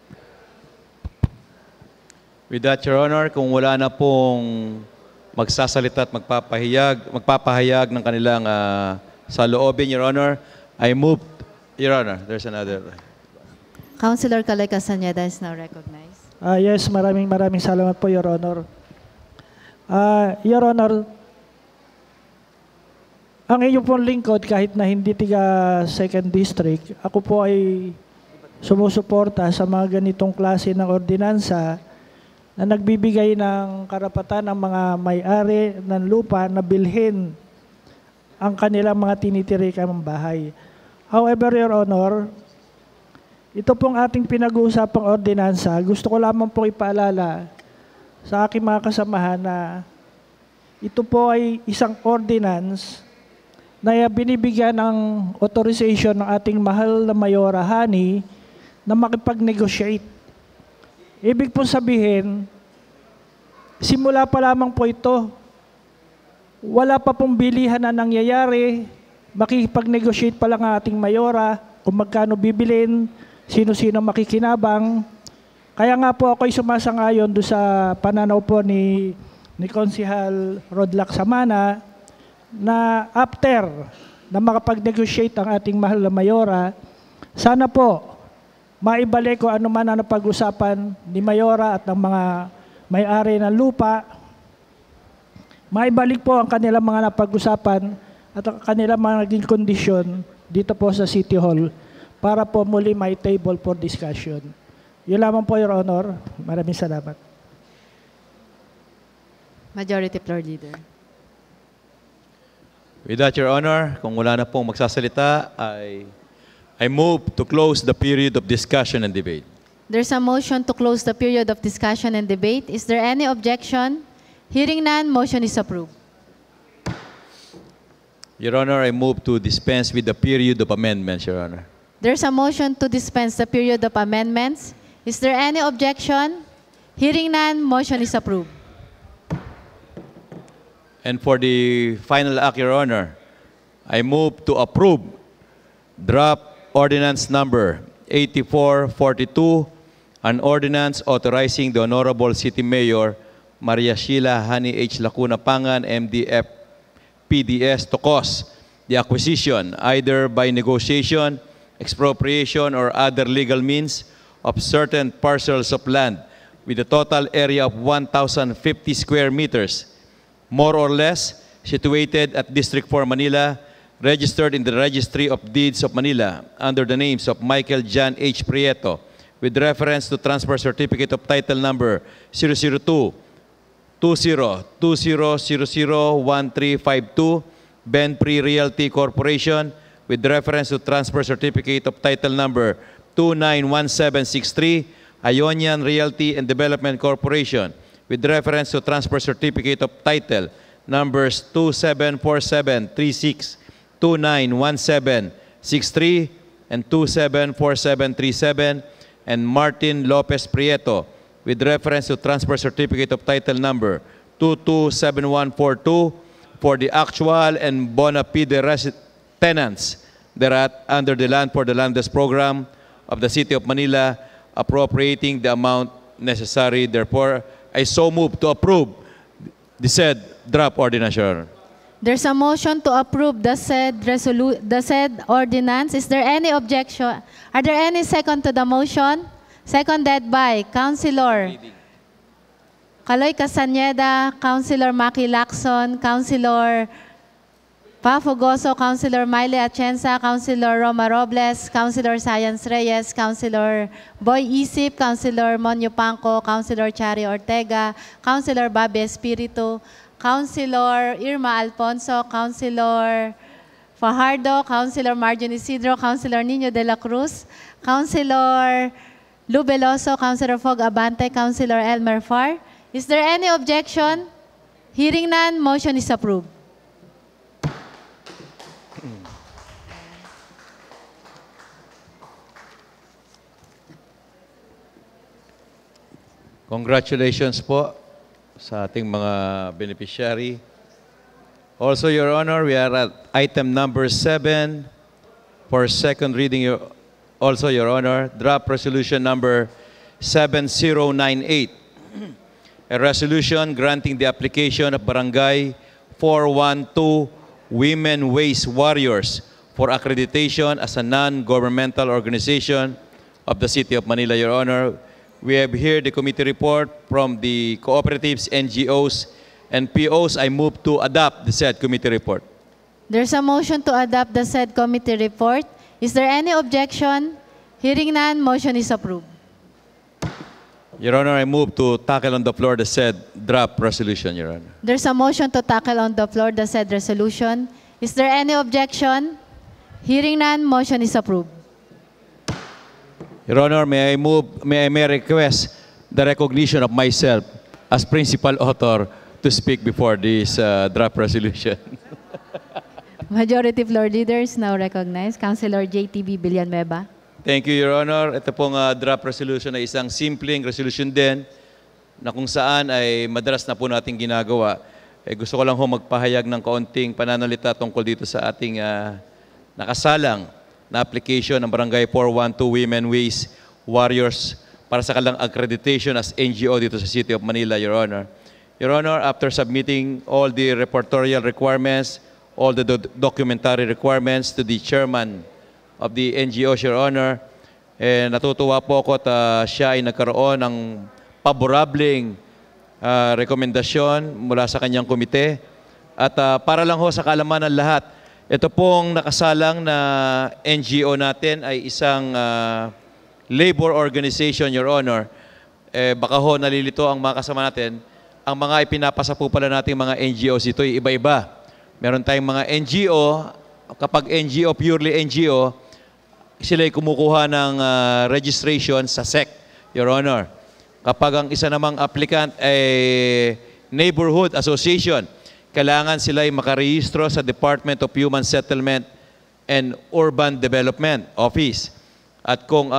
With that, Your Honor, kung wala na pong magsasalita at magpapahayag ng kanilang saloobin, Your Honor, I move, Your Honor, there's another. Councilor Calay Castañeda is now recognized. Yes, maraming salamat po, Your Honor. Your Honor, ang inyong pong lingkod, kahit na hindi tiga 2nd District, ako po ay sumusuporta sa mga ganitong klase ng ordinansa na nagbibigay ng karapatan ng mga may-ari ng lupa na bilhin ang kanilang mga tinitirikang bahay. However, Your Honor, ito pong ating pinag-uusapang ordinansa, gusto ko lamang pong ipaalala sa aking mga kasamahan na ito po ay isang ordinance na binibigyan ng authorization ng ating mahal na Mayora Hani na makipag-negotiate. Ibig po sabihin, simula pa lamang po ito, wala pa pong bilihan na nangyayari, makikipag-negotiate pa lang ang ating Mayora kung magkano bibilin, sino-sino makikinabang. Kaya nga po ako ay sumasangayon doon sa pananaw po ni Konsehal Rod Laksamana na after na makapag-negotiate ang ating mahal na Mayora, sana po maibalik ko ano man ang napag-usapan ni Mayora at ng mga may-ari ng lupa, maibalik po ang kanilang mga napag-usapan at ang kanilang mga naging kondisyon dito po sa City Hall para po muli may table for discussion. Yun lamang po, Your Honor. Maraming salamat. Majority Floor Leader. With that, Your Honor, kung wala na pong magsasalita, I move to close the period of discussion and debate. There's a motion to close the period of discussion and debate. Is there any objection? Hearing none, motion is approved. Your Honor, I move to dispense with the period of amendments, Your Honor. There's a motion to dispense the period of amendments. Is there any objection? Hearing none, motion is approved. And for the final act, Your Honor, I move to approve draft ordinance number 8442, an ordinance authorizing the Honorable City Mayor Maria Sheila Hani H. Lacuna Pangan, MDF PDS, to cause the acquisition either by negotiation, expropriation, or other legal means of certain parcels of land with a total area of 1,050 square meters, more or less, situated at District 4 Manila, registered in the Registry of Deeds of Manila under the names of Michael John H. Prieto, with reference to transfer certificate of title number 002-2000001352, Ben Pre Realty Corporation, with reference to transfer certificate of title number 291763, Ionian Realty and Development Corporation, with reference to transfer certificate of title numbers 274736, 291763, and 274737, and Martin Lopez Prieto, with reference to transfer certificate of title number 227142 for the actual and bona fide tenants thereat under the Land for the Landless program of the City of Manila, appropriating the amount necessary. Therefore, I so move to approve the said draft ordinance, Your Honor. There's a motion to approve the said ordinance. Is there any objection? Are there any second to the motion? Seconded by Councilor Caloy Castañeda, Councilor Maki Lacson, Councilor Pafugoso, Councilor Miley Atienza, Councilor Roma Robles, Councilor Science Reyes, Councilor Boy Isip, Councilor Monyo Panco, Councilor Chari Ortega, Councilor Bobby Espiritu, Councilor Irma Alfonso, Councilor Fajardo, Councilor Marjorie Isidro, Councilor Nino de la Cruz, Councilor Lu Veloso, Councilor Fog Abante, Councilor Elmer Far. Is there any objection? Hearing none, motion is approved. Congratulations po sa ating mga beneficiary. Also, Your Honor, we are at item number 7 for second reading. Also, Your Honor, draft resolution number 7098. A resolution granting the application of Barangay 412 Women Waste Warriors for accreditation as a non-governmental organization of the City of Manila, Your Honor. We have here the committee report from the cooperatives, NGOs, and POs. I move to adopt the said committee report. There's a motion to adopt the said committee report. Is there any objection? Hearing none, motion is approved. Your Honor, I move to tackle on the floor the said draft resolution, Your Honor. There's a motion to tackle on the floor the said resolution. Is there any objection? Hearing none, motion is approved. Your Honor, may I request the recognition of myself as principal author to speak before this draft resolution. Majority floor leaders now recognized. Councilor JTB Villanueva. Thank you, Your Honor. Ito pong draft resolution ay isang simpleng resolution din na kung saan ay madalas na po natin ginagawa. Gusto ko lang ho magpahayag ng kaunting pananalita tungkol dito sa ating nakasalang na application ng Barangay 412 Women Waste Warriors para sa kanilang accreditation as NGO dito sa City of Manila, Your Honor. Your Honor, after submitting all the reportorial requirements, all the documentary requirements to the chairman of the NGOs, Your Honor, natutuwa po ako at siya ay nagkaroon ng paborableng rekomendasyon mula sa kanyang komite. At para lang ho sa kaalaman ng lahat, ito pong nakasalang na NGO natin ay isang labor organization, Your Honor. Baka ho nalilito ang mga kasama natin. Ang mga ipinapasa po pala natin mga NGOs ito ay iba-iba. Meron tayong mga NGO, kapag NGO, purely NGO, sila ay kumukuha ng registration sa SEC, Your Honor. Kapag ang isa namang applicant ay neighborhood association, kailangan sila ay makarehistro sa Department of Human Settlement and Urban Development Office. At kung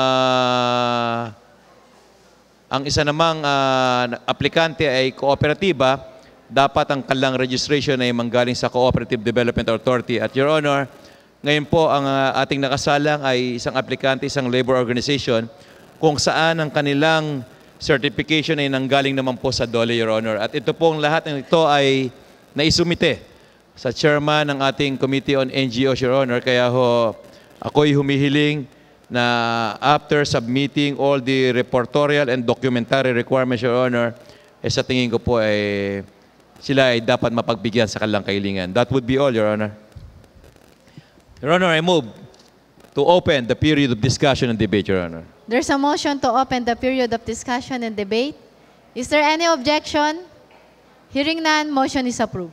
ang isa namang aplikante ay kooperatiba, dapat ang kanilang registration ay manggaling sa Cooperative Development Authority. At Your Honor, ngayon po ang ating nakasalang ay isang aplikante, isang labor organization, kung saan ang kanilang certification ay nanggaling naman po sa DOLE, Your Honor. At ito pong lahat ng ito ay naisumite sa chairman ng ating Committee on NGOs, Your Honor. Kaya ho, ako'y humihiling na after submitting all the reportorial and documentary requirements, Your Honor, sa tingin ko po ay sila ay dapat mapagbigyan sa kanilang kahilingan. That would be all, Your Honor. Your Honor, I move to open the period of discussion and debate, Your Honor. There's a motion to open the period of discussion and debate. Is there any objection? Hearing none, motion is approved.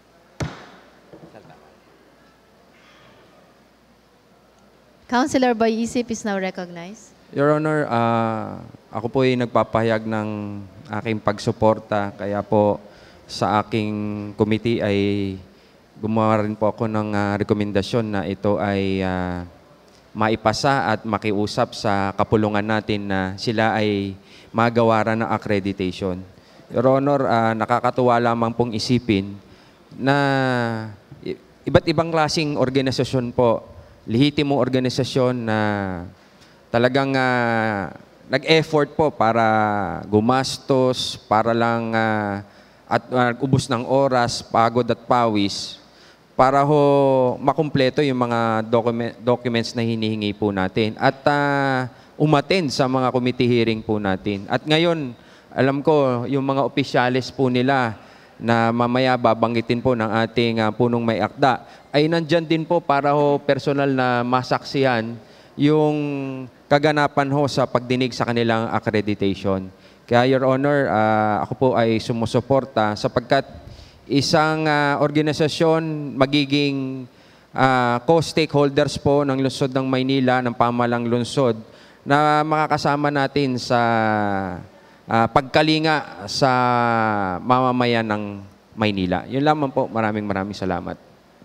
Councilor Boy Isip is now recognized. Your Honor, ako po ay nagpapahayag ng aking pagsuporta. Kaya po sa aking committee ay gumawa rin po ako ng rekomendasyon na ito ay maipasa at makiusap sa kapulungan natin na sila ay magawaran ng accreditation. Your Honor, nakakatuwa lamang pong isipin na iba't ibang klaseng organisasyon po lihitimong organisasyon na talagang nag-effort po para gumastos, para lang ubos ng oras, pagod at pawis, para ho makumpleto yung mga documents na hinihingi po natin at umattend sa mga committee hearing po natin. At ngayon, alam ko, yung mga opisyalis po nila na mamaya babanggitin po ng ating punong may akda, ay nandyan din po para ho personal na masaksihan yung kaganapan ho sa pagdinig sa kanilang accreditation. Kaya, Your Honor, ako po ay sumusuporta sapagkat isang organisasyon magiging co-stakeholders po ng lungsod ng Maynila, ng pamalang lungsod, na makakasama natin sa pagkalinga sa mamamayan ng Maynila. Yun lamang po. Maraming salamat.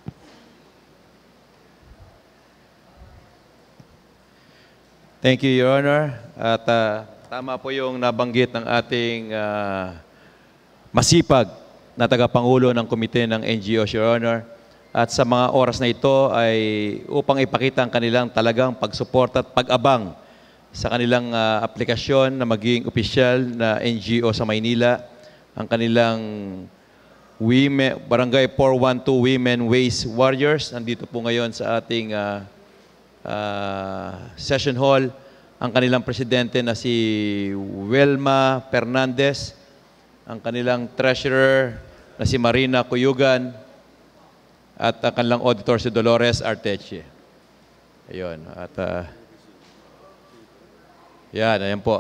Thank you, Your Honor. At tama po yung nabanggit ng ating masipag na tagapangulo ng Komite ng NGOs, Your Honor. At sa mga oras na ito ay upang ipakita ang kanilang talagang pagsuporta at pag-abang sa kanilang aplikasyon na maging opisyal na NGO sa Maynila, ang kanilang Barangay 412 Women Waste Warriors. Nandito po ngayon sa ating session hall ang kanilang presidente na si Welma Fernandez, ang kanilang treasurer na si Marina Cuyugan, at ang kanilang auditor si Dolores Arteche. Ayun. At ayan po.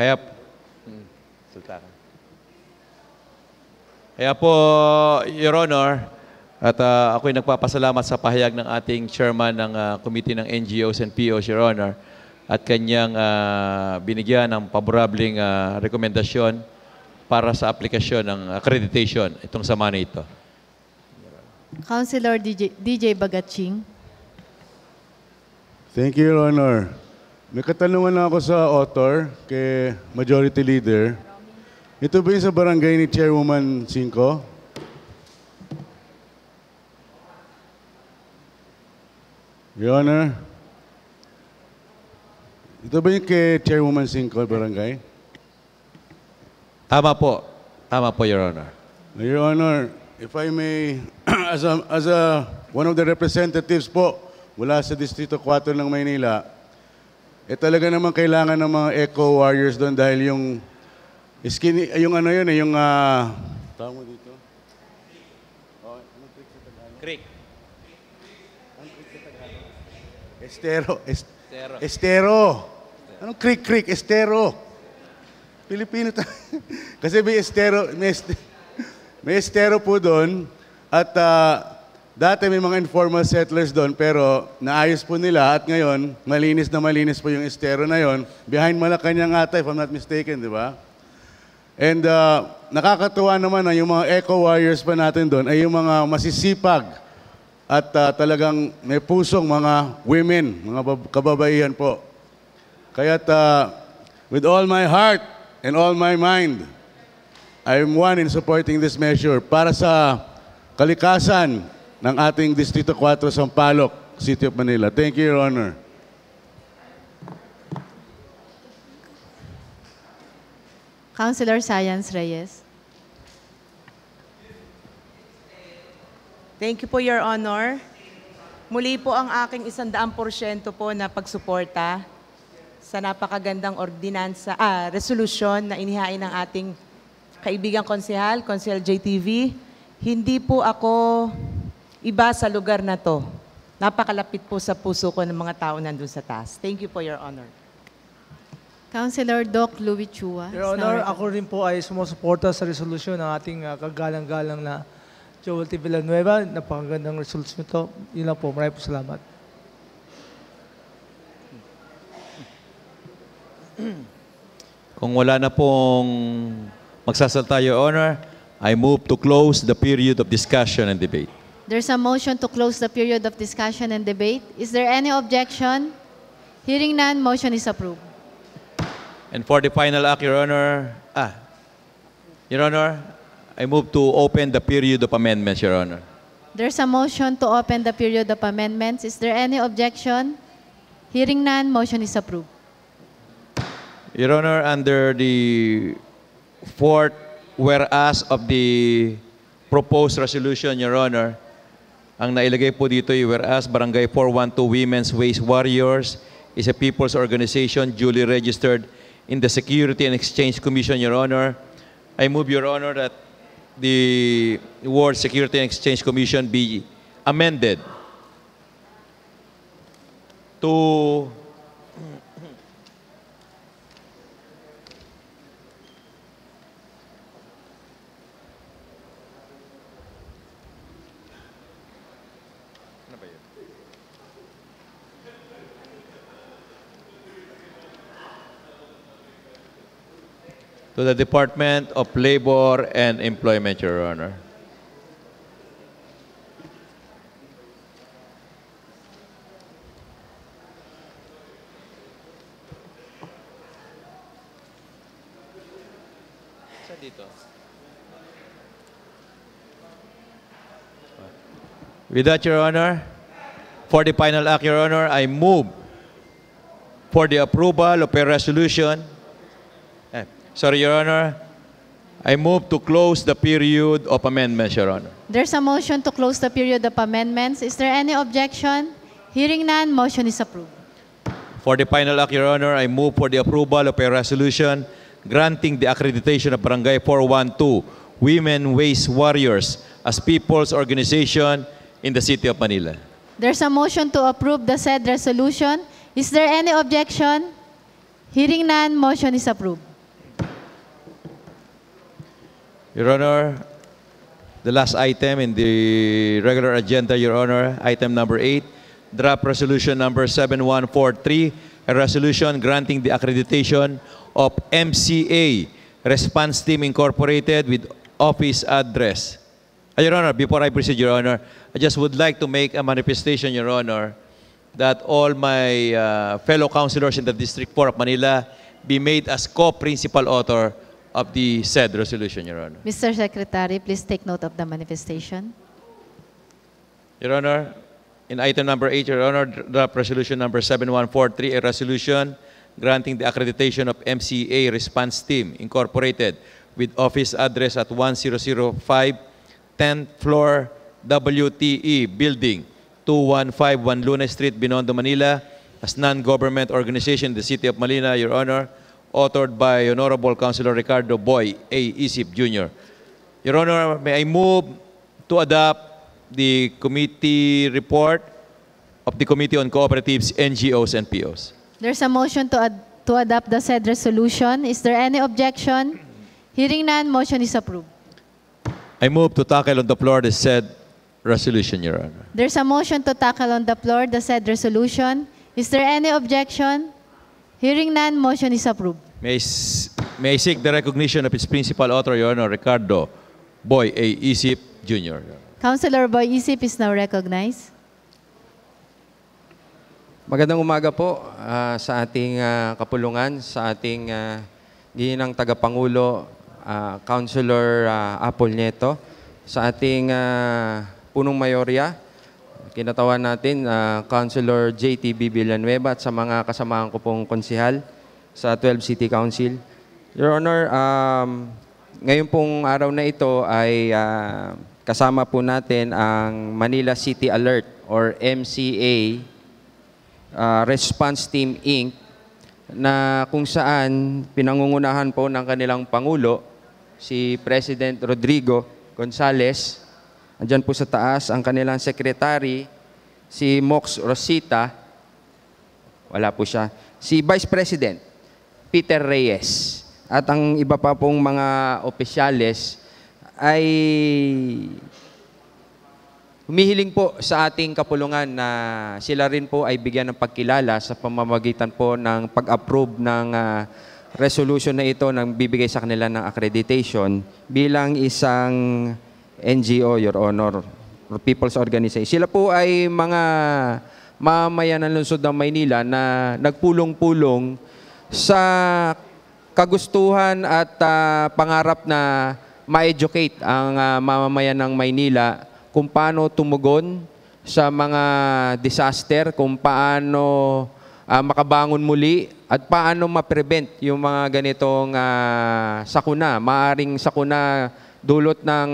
Kaya po, Your Honor, at ako'y nagpapasalamat sa pahayag ng ating chairman ng Committee ng NGOs and POs, Your Honor, at kanyang binigyan ng paborableng rekomendasyon para sa aplikasyon ng accreditation itong sama na ito. Councilor DJ Bagaching. Thank you, Your Honor. May katanungan ako sa author, kay Majority Leader. Ito ba yung sa barangay ni Chairwoman 5? Your Honor, ito ba yung kay Chairwoman 5 barangay? Tama po. Tama po, Your Honor. Your Honor, if I may, as one of the representatives po mula sa Distrito 4 ng Maynila, talaga naman kailangan ng mga eco warriors doon dahil yung skinny, yung ano yun, yung tawag mo dito? Creek. Estero. Anong creek? Estero. Pilipino tayo. Kasi may estero po doon at dati may mga informal settlers doon pero naayos po nila at ngayon malinis po yung estero na yon. Behind Malacanang ata, if I'm not mistaken, di ba? And nakakatuwa naman na yung mga eco warriors pa natin doon ay yung mga masisipag at talagang may pusong mga women, mga kababaihan po. Kaya't with all my heart and all my mind, I'm one in supporting this measure para sa kalikasan ng ating Distrito 4, Sampaloc, City of Manila. Thank you, Your Honor. Councilor Science Reyes. Thank you po, Your Honor. Muli po ang aking 100% po na pagsuporta sa napakagandang resolution na inihain ng ating kaibigang konsehal, Konsehal JTV. Hindi po ako iba sa lugar na to. Napakalapit po sa puso ko ng mga tao nandun sa taas. Thank you po, Your Honor. Councilor Doc Louis Chua. Your Honor, ako rin po ay sumusuporta sa resolusyon ng ating kagalang-galang na Joel T. Villanueva. Napakagandang resolusyon ito. Yun lang po. Maraming po salamat. Kung wala na pong magsasalta, Your Honor, I move to close the period of discussion and debate. There's a motion to close the period of discussion and debate. Is there any objection? Hearing none, motion is approved. And for the final act, Your Honor, Your Honor, I move to open the period of amendments, Your Honor. There's a motion to open the period of amendments. Is there any objection? Hearing none, motion is approved. Your Honor, under the fourth whereas of the proposed resolution, Your Honor, ang nailagay po dito yung whereas Barangay 412 Women's Waste Warriors is a people's organization duly registered in the Security and Exchange Commission, Your Honor. I move, Your Honor, that the word Security and Exchange Commission be amended to to the Department of Labor and Employment, Your Honor. With that, Your Honor, for the final act, Your Honor, I move for the approval of a resolution. Sorry, Your Honor. I move to close the period of amendments, Your Honor. There's a motion to close the period of amendments. Is there any objection? Hearing none, motion is approved. For the final act, Your Honor, I move for the approval of a resolution granting the accreditation of Barangay 412 Women Waste Warriors as people's organization in the City of Manila. There's a motion to approve the said resolution. Is there any objection? Hearing none, motion is approved. Your Honor, the last item in the regular agenda, Your Honor, item number 8, draft resolution number 7143, a resolution granting the accreditation of MCA Response Team Incorporated with office address. Your Honor, before I proceed, Your Honor, I just would like to make a manifestation, Your Honor, that all my fellow councilors in the District 4 of Manila be made as co-principal author of the said resolution, Your Honor. Mr. Secretary, please take note of the manifestation. Your Honor, in item number 8, Your Honor, draft resolution number 7143, a resolution granting the accreditation of MCA Response Team Incorporated with office address at 1005 10th floor WTE Building 2151 Luna Street, Binondo, Manila, as non-government organization in the City of Manila, Your Honor, authored by Honorable Councilor Ricardo Boy A. Isip Jr. Your Honor, may I move to adopt the committee report of the Committee on Cooperatives, NGOs, and POs. There's a motion to adopt the said resolution. Is there any objection? Hearing none, motion is approved. I move to tackle on the floor the said resolution, Your Honor. There's a motion to tackle on the floor the said resolution. Is there any objection? Hearing none, motion is approved. May I seek the recognition of its principal author, Your Honor, Ricardo Boy A. Isip Jr. Councilor Boy Isip is now recognized. Magandang umaga po sa ating kapulungan, sa ating ginang tagapangulo, Councilor Apol Nieto, sa ating punong mayorya, kinatawan natin, Councilor JTB Villanueva, at sa mga kasamahan ko pong konsihal sa 12 City Council. Your Honor, ngayon pong araw na ito ay kasama po natin ang Manila City Alert or MCA Response Team Inc. na kung saan pinangungunahan po ng kanilang Pangulo, si President Rodrigo Gonzales. Andyan po sa taas ang kanilang secretary, si Mox Rosita. Wala po siya. Si Vice President Peter Reyes. At ang iba pa pong mga opisyales ay humihiling po sa ating kapulungan na sila rin po ay bigyan ng pagkilala sa pamamagitan po ng pag-approve ng resolution na ito nang bibigay sa kanila ng accreditation bilang isang NGO, Your Honor, or People's Organization. Sila po ay mga mamamayan ng lungsod ng Maynila na nagpulong-pulong sa kagustuhan at pangarap na ma-educate ang mamamayan ng Maynila kung paano tumugon sa mga disaster, kung paano makabangon muli at paano ma-prevent yung mga ganitong sakuna, maaring sakuna dulot ng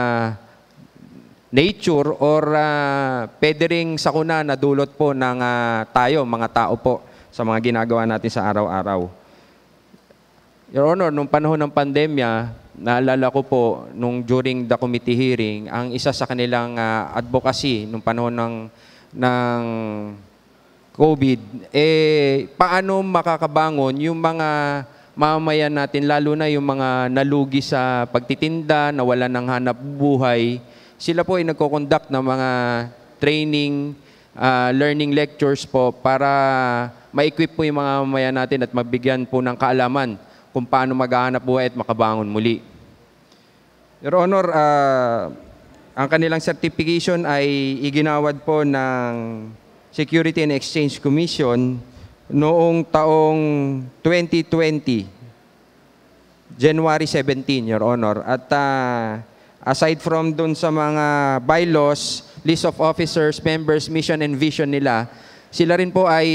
nature or pwede ring sakuna na dulot po ng tayo, mga tao po, sa mga ginagawa natin sa araw-araw. Your Honor, nung panahon ng pandemya, naalala ko po, nung during the committee hearing, ang isa sa kanilang advocacy nung panahon ng COVID, paano makakabangon yung mga mamamayan natin, lalo na yung mga nalugi sa pagtitinda, nawalan ng hanap buhay. Sila po ay nagko-conduct ng mga training, learning lectures po para ma-equip po yung mga mamamayan natin at mabigyan po ng kaalaman kung paano maghahanap buhay at makabangon muli. Your Honor, ang kanilang certification ay iginawad po ng Security and Exchange Commission noong taong 2020, January 17, Your Honor. At aside from dun sa mga bylaws, list of officers, members, mission and vision nila, sila rin po ay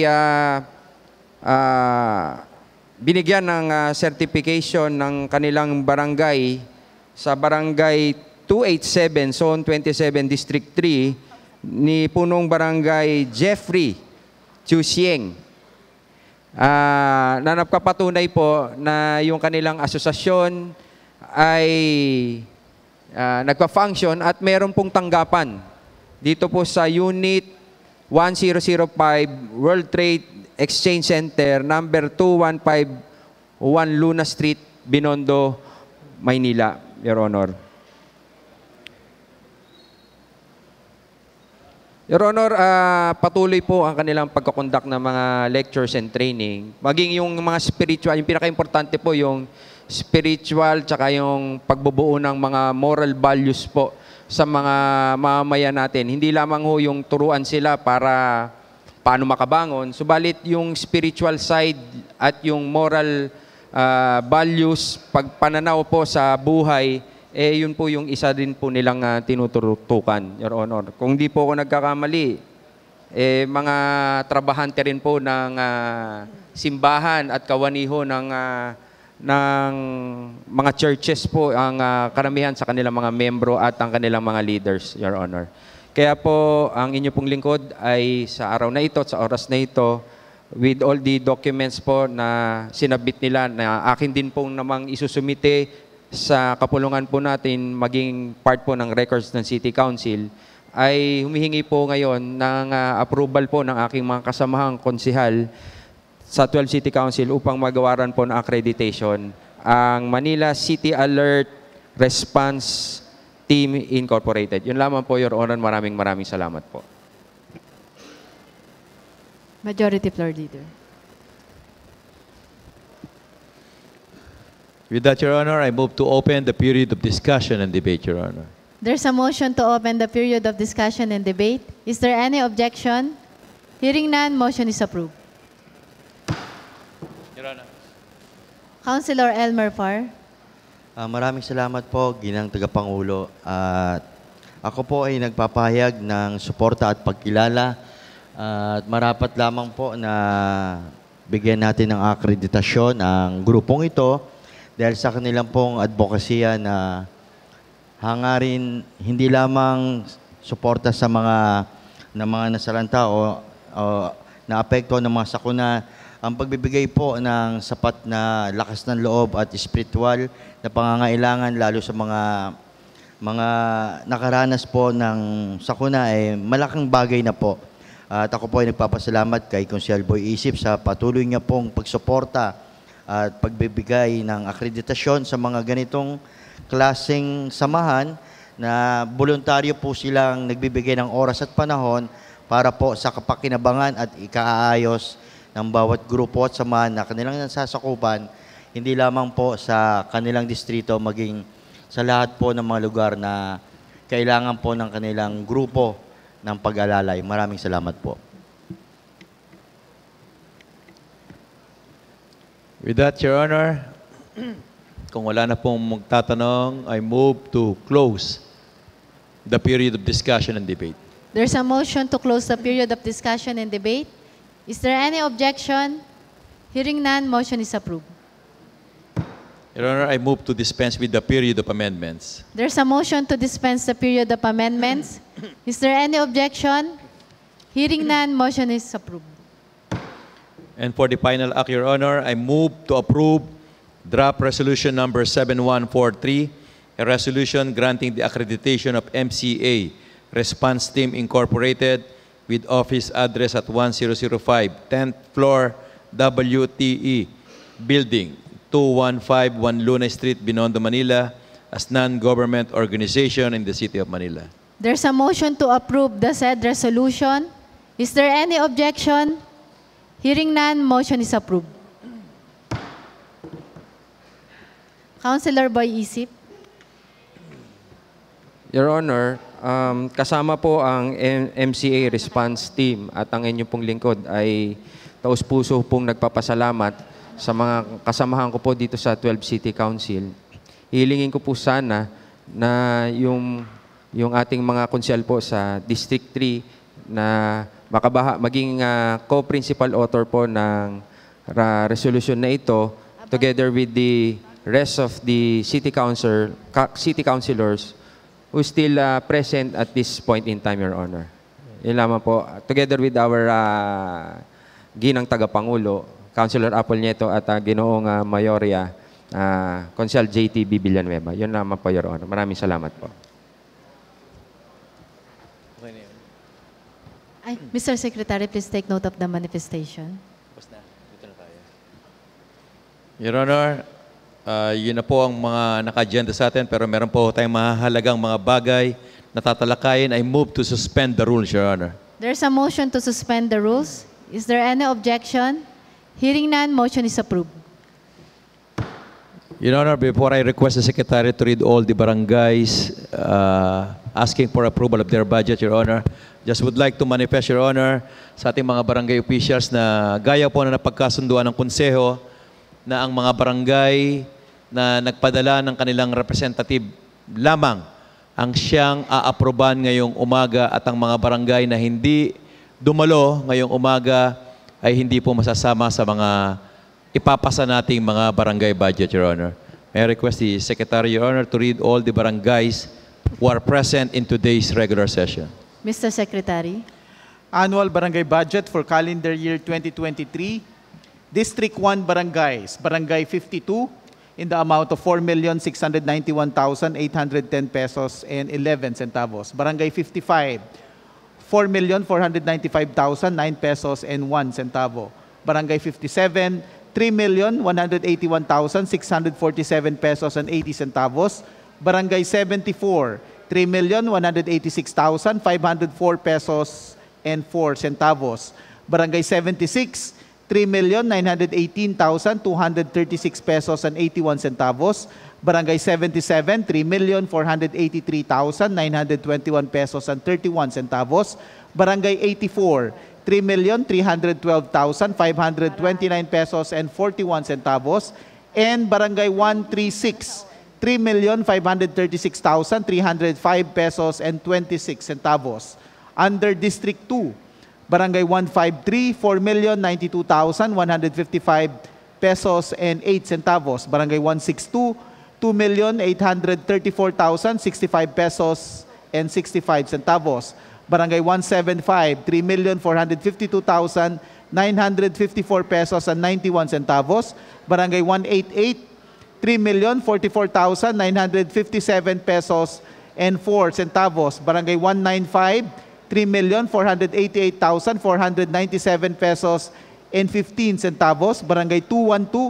binigyan ng certification ng kanilang barangay sa Barangay 287, Zone 27, District 3, ni punong Barangay Jeffrey Chusieng, na nagpapatunay po na yung kanilang asosasyon ay nagpa-function at meron pong tanggapan dito po sa Unit 1005 World Trade Exchange Center, number 2151 Luna Street, Binondo, Maynila, Your Honor. Your Honor, patuloy po ang kanilang pagkakonduct ng mga lectures and training. Maging yung mga spiritual, yung pinaka-importante po yung spiritual tsaka yung pagbubuo ng mga moral values po sa mga mamamayan natin. Hindi lamang ho yung turuan sila para paano makabangon, subalit yung spiritual side at yung moral values, pagpananaw po sa buhay, yun po yung isa din po nilang tinuturutukan, Your Honor. Kung di po ako nagkakamali, mga trabahante rin po ng simbahan at kawaniho ng mga churches po ang karamihan sa kanilang mga membro at ang kanilang mga leaders, Your Honor. Kaya po, ang inyo pong lingkod ay sa araw na ito, sa oras na ito, with all the documents po na sinabit nila na akin din pong namang isusumite sa kapulungan po natin, maging part po ng records ng City Council, ay humihingi po ngayon ng approval po ng aking mga kasamahang konsihal sa 12 City Council upang magawaran po ng accreditation ang Manila City Alert Response Team Incorporated. Yun lamang po, Your Honor. Maraming salamat po. Majority Floor Leader. With that, Your Honor, I move to open the period of discussion and debate, Your Honor. There's a motion to open the period of discussion and debate. Is there any objection? Hearing none, motion is approved. Your Honor. Councilor Elmer Far. Maraming salamat po, Ginang Tagapangulo. Ako po ay nagpapahayag ng suporta at pagkilala at marapat lamang po na bigyan natin ng akreditasyon ang grupong ito dahil sa kanilang pong advokasya na hangarin hindi lamang suporta sa mga nasalanta o naapekto ng mga sakuna, ang pagbibigay po ng sapat na lakas ng loob at espiritual na pangangailangan lalo sa mga nakaranas po ng sakuna ay malaking bagay na po. At ako po ay nagpapasalamat kay Konsehal Boy Isip sa patuloy niya pong pagsuporta at pagbibigay ng akreditasyon sa mga ganitong klaseng samahan na voluntaryo po silang nagbibigay ng oras at panahon para po sa kapakinabangan at ikaayos ng bawat grupo at samahan na kanilang nasasakupan, hindi lamang po sa kanilang distrito, maging sa lahat po ng mga lugar na kailangan po ng kanilang grupo ng pag-alalay. Maraming salamat po. With that, Your Honor, kung wala na pong magtatanong, I move to close the period of discussion and debate. There's a motion to close the period of discussion and debate. Is there any objection? Hearing none, motion is approved. Your Honor, I move to dispense with the period of amendments. There's a motion to dispense the period of amendments. Is there any objection? Hearing none, motion is approved. And for the final act, Your Honor, I move to approve draft resolution number 7143, a resolution granting the accreditation of MCA Response Team Incorporated with office address at 1005 10th floor WTE Building 2151 Luna Street, Binondo, Manila as non-government organization in the City of Manila. There's a motion to approve the said resolution. Is there any objection? Hearing none, motion is approved. Councilor Boy Isip. Your Honor, kasama po ang MCA Response Team at ang inyong pong lingkod ay taus-puso pong nagpapasalamat sa mga kasamahan ko po dito sa 12 City Council. Hilingin ko po sana na yung ating mga konsyal po sa District 3 na maging co-principal author po ng resolution na ito together with the rest of the city councilors who still present at this point in time, Your Honor. Yun lamang po. Together with our ginang tagapangulo, Councilor Apple Nieto at Ginoong Mayoria, Consul JTB Villanueva. Yun lamang po, Your Honor. Maraming salamat po. Mr. Secretary, please take note of the manifestation. Your Honor, yun na po ang mga naka-agenda sa atin, pero meron po tayong mahalagang mga bagay na tatalakayin. I move to suspend the rules, Your Honor. There's a motion to suspend the rules. Is there any objection? Hearing none, motion is approved. Your Honor, before I request the Secretary to read all the barangays asking for approval of their budget, Your Honor, just would like to manifest, Your Honor, sa ating mga barangay officials na gaya po na napagkasunduan ng konseho na ang mga barangay na nagpadala ng kanilang representative lamang ang siyang aaproban ngayong umaga at ang mga barangay na hindi dumalo ngayong umaga ay hindi po masasama sa mga ipapasa nating mga barangay budget, Your Honor. May I request the Secretary, Your Honor, to read all the barangays who are present in today's regular session. Mr. Secretary. Annual Barangay Budget for calendar year 2023. District 1 Barangays, Barangay 52 in the amount of 4,691,810 pesos and 11 centavos. Barangay 55, 4,495,009 pesos and 1 centavo. Barangay 57, 3,181,647 pesos and 80 centavos. Barangay 74, 3,186,504 pesos and 4 centavos. Barangay 76, 3,918,236 pesos and 81 centavos. Barangay 77, 3,483,921 pesos and 31 centavos. Barangay 84, 3,312,529 pesos and 41 centavos. And Barangay 136, 3,536,305 pesos and 26 centavos. Under District 2, Barangay 153, 4,092,155 pesos and 8 centavos. Barangay 162, 2,834,065 pesos and 65 centavos. Barangay 175, 3,452,954 pesos and 91 centavos. Barangay 188, 3,044,957 pesos and 4 centavos. Barangay 195, 3,488,497 pesos and 15 centavos. Barangay 212,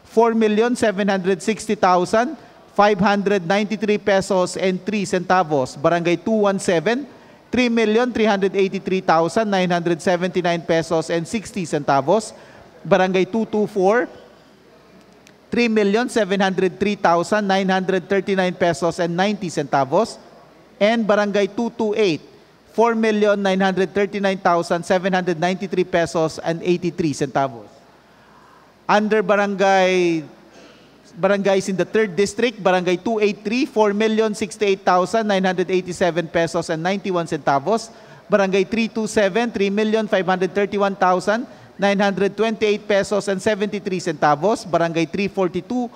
4,760,593 pesos and 3 centavos. Barangay 217, 3,383,979 pesos and 60 centavos. Barangay 224, 3,703,939 pesos and 90 centavos. And Barangay 228, 4,939,793 pesos and 83 centavos. Under Barangay Barangays in the 3rd District, Barangay 283, 4,068,987 pesos and 91 centavos. Barangay 327, 3,531,928 pesos and 73 centavos. Barangay 342,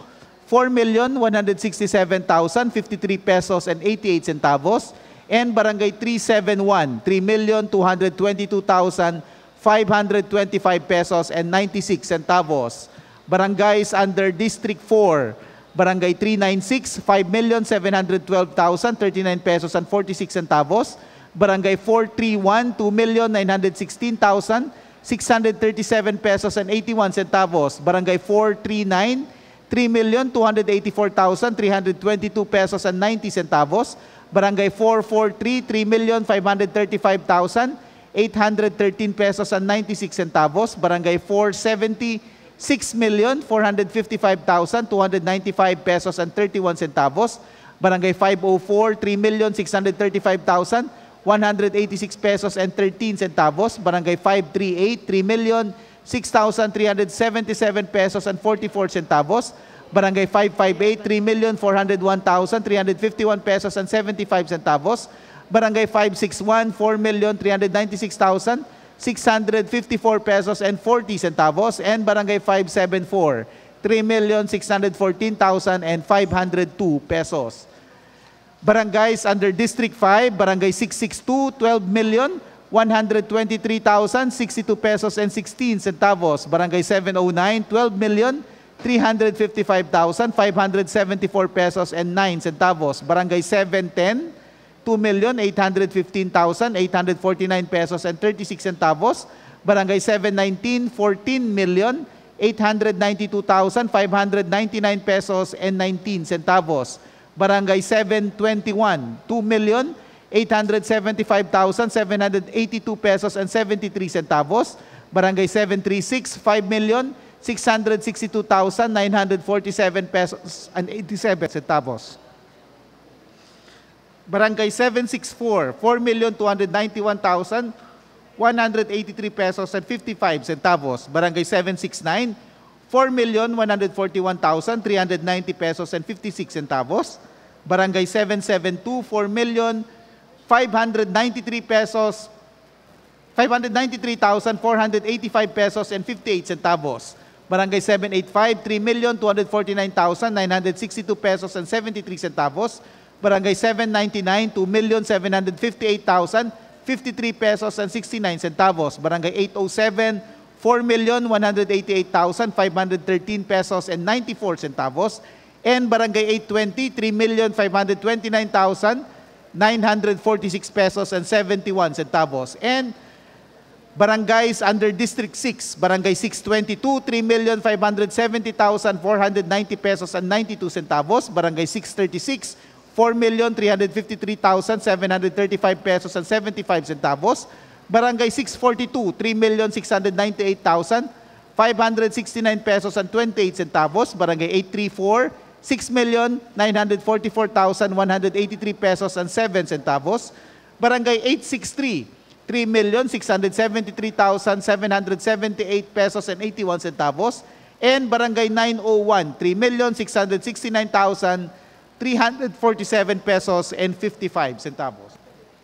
4,167,053 pesos and 88 centavos. And Barangay 371, 3,222,525 pesos and 96 centavos. Barangays under District 4, Barangay 396, 5,712,039 pesos and 46 centavos. Barangay 431, 2,916,637 pesos and 81 centavos. Barangay 439, 3,284,322 pesos and 90 centavos. Barangay 443, 3,535,813 pesos and 96 centavos. Barangay 470, 6,455,295 pesos and 31 centavos. Barangay 504, 3,635,186 pesos and 13 centavos. Barangay 538, 3,006,377 pesos and 44 centavos. Barangay 558, 3,401,351 pesos and 75 centavos. Barangay 561, 4,396,654 pesos and 40 centavos. And Barangay 574, 3,614,502 pesos. Barangays under District 5, Barangay 662, 12,123,062 pesos and 16 centavos. Barangay 709, 12,355,574 pesos and 9 centavos. Barangay 710, 2,815,849 pesos and 36 centavos. Barangay 719, 14,892,599 pesos and 19 centavos. Barangay 721, 2,875,782 pesos and 73 centavos. Barangay 736, 5,662,947 pesos and 87 centavos. Barangay 764, 4,291,183 pesos and 55 centavos. Barangay 769, 4,141,390 pesos and 56 centavos. Barangay 772, 4,593,485 pesos and 58 centavos. Barangay 785, 3,249,962 pesos and 73 centavos. Barangay 799, 2,758,053 pesos and 69 centavos. Barangay 807, 4,188,513 pesos and 94 centavos. And Barangay 820, 3,529,946 pesos and 71 centavos. And barangays under District 6, Barangay 622, 3,570,490 pesos and 92 centavos. Barangay 636, 4,353,735 pesos and 75 centavos. Barangay 642, 3,698,569 pesos and 28 centavos. Barangay 834, 6,944,183 pesos and 7 centavos. Barangay 863, 3,673,778 pesos and 81 centavos. And Barangay 901, 3,669,347 pesos and 55 centavos.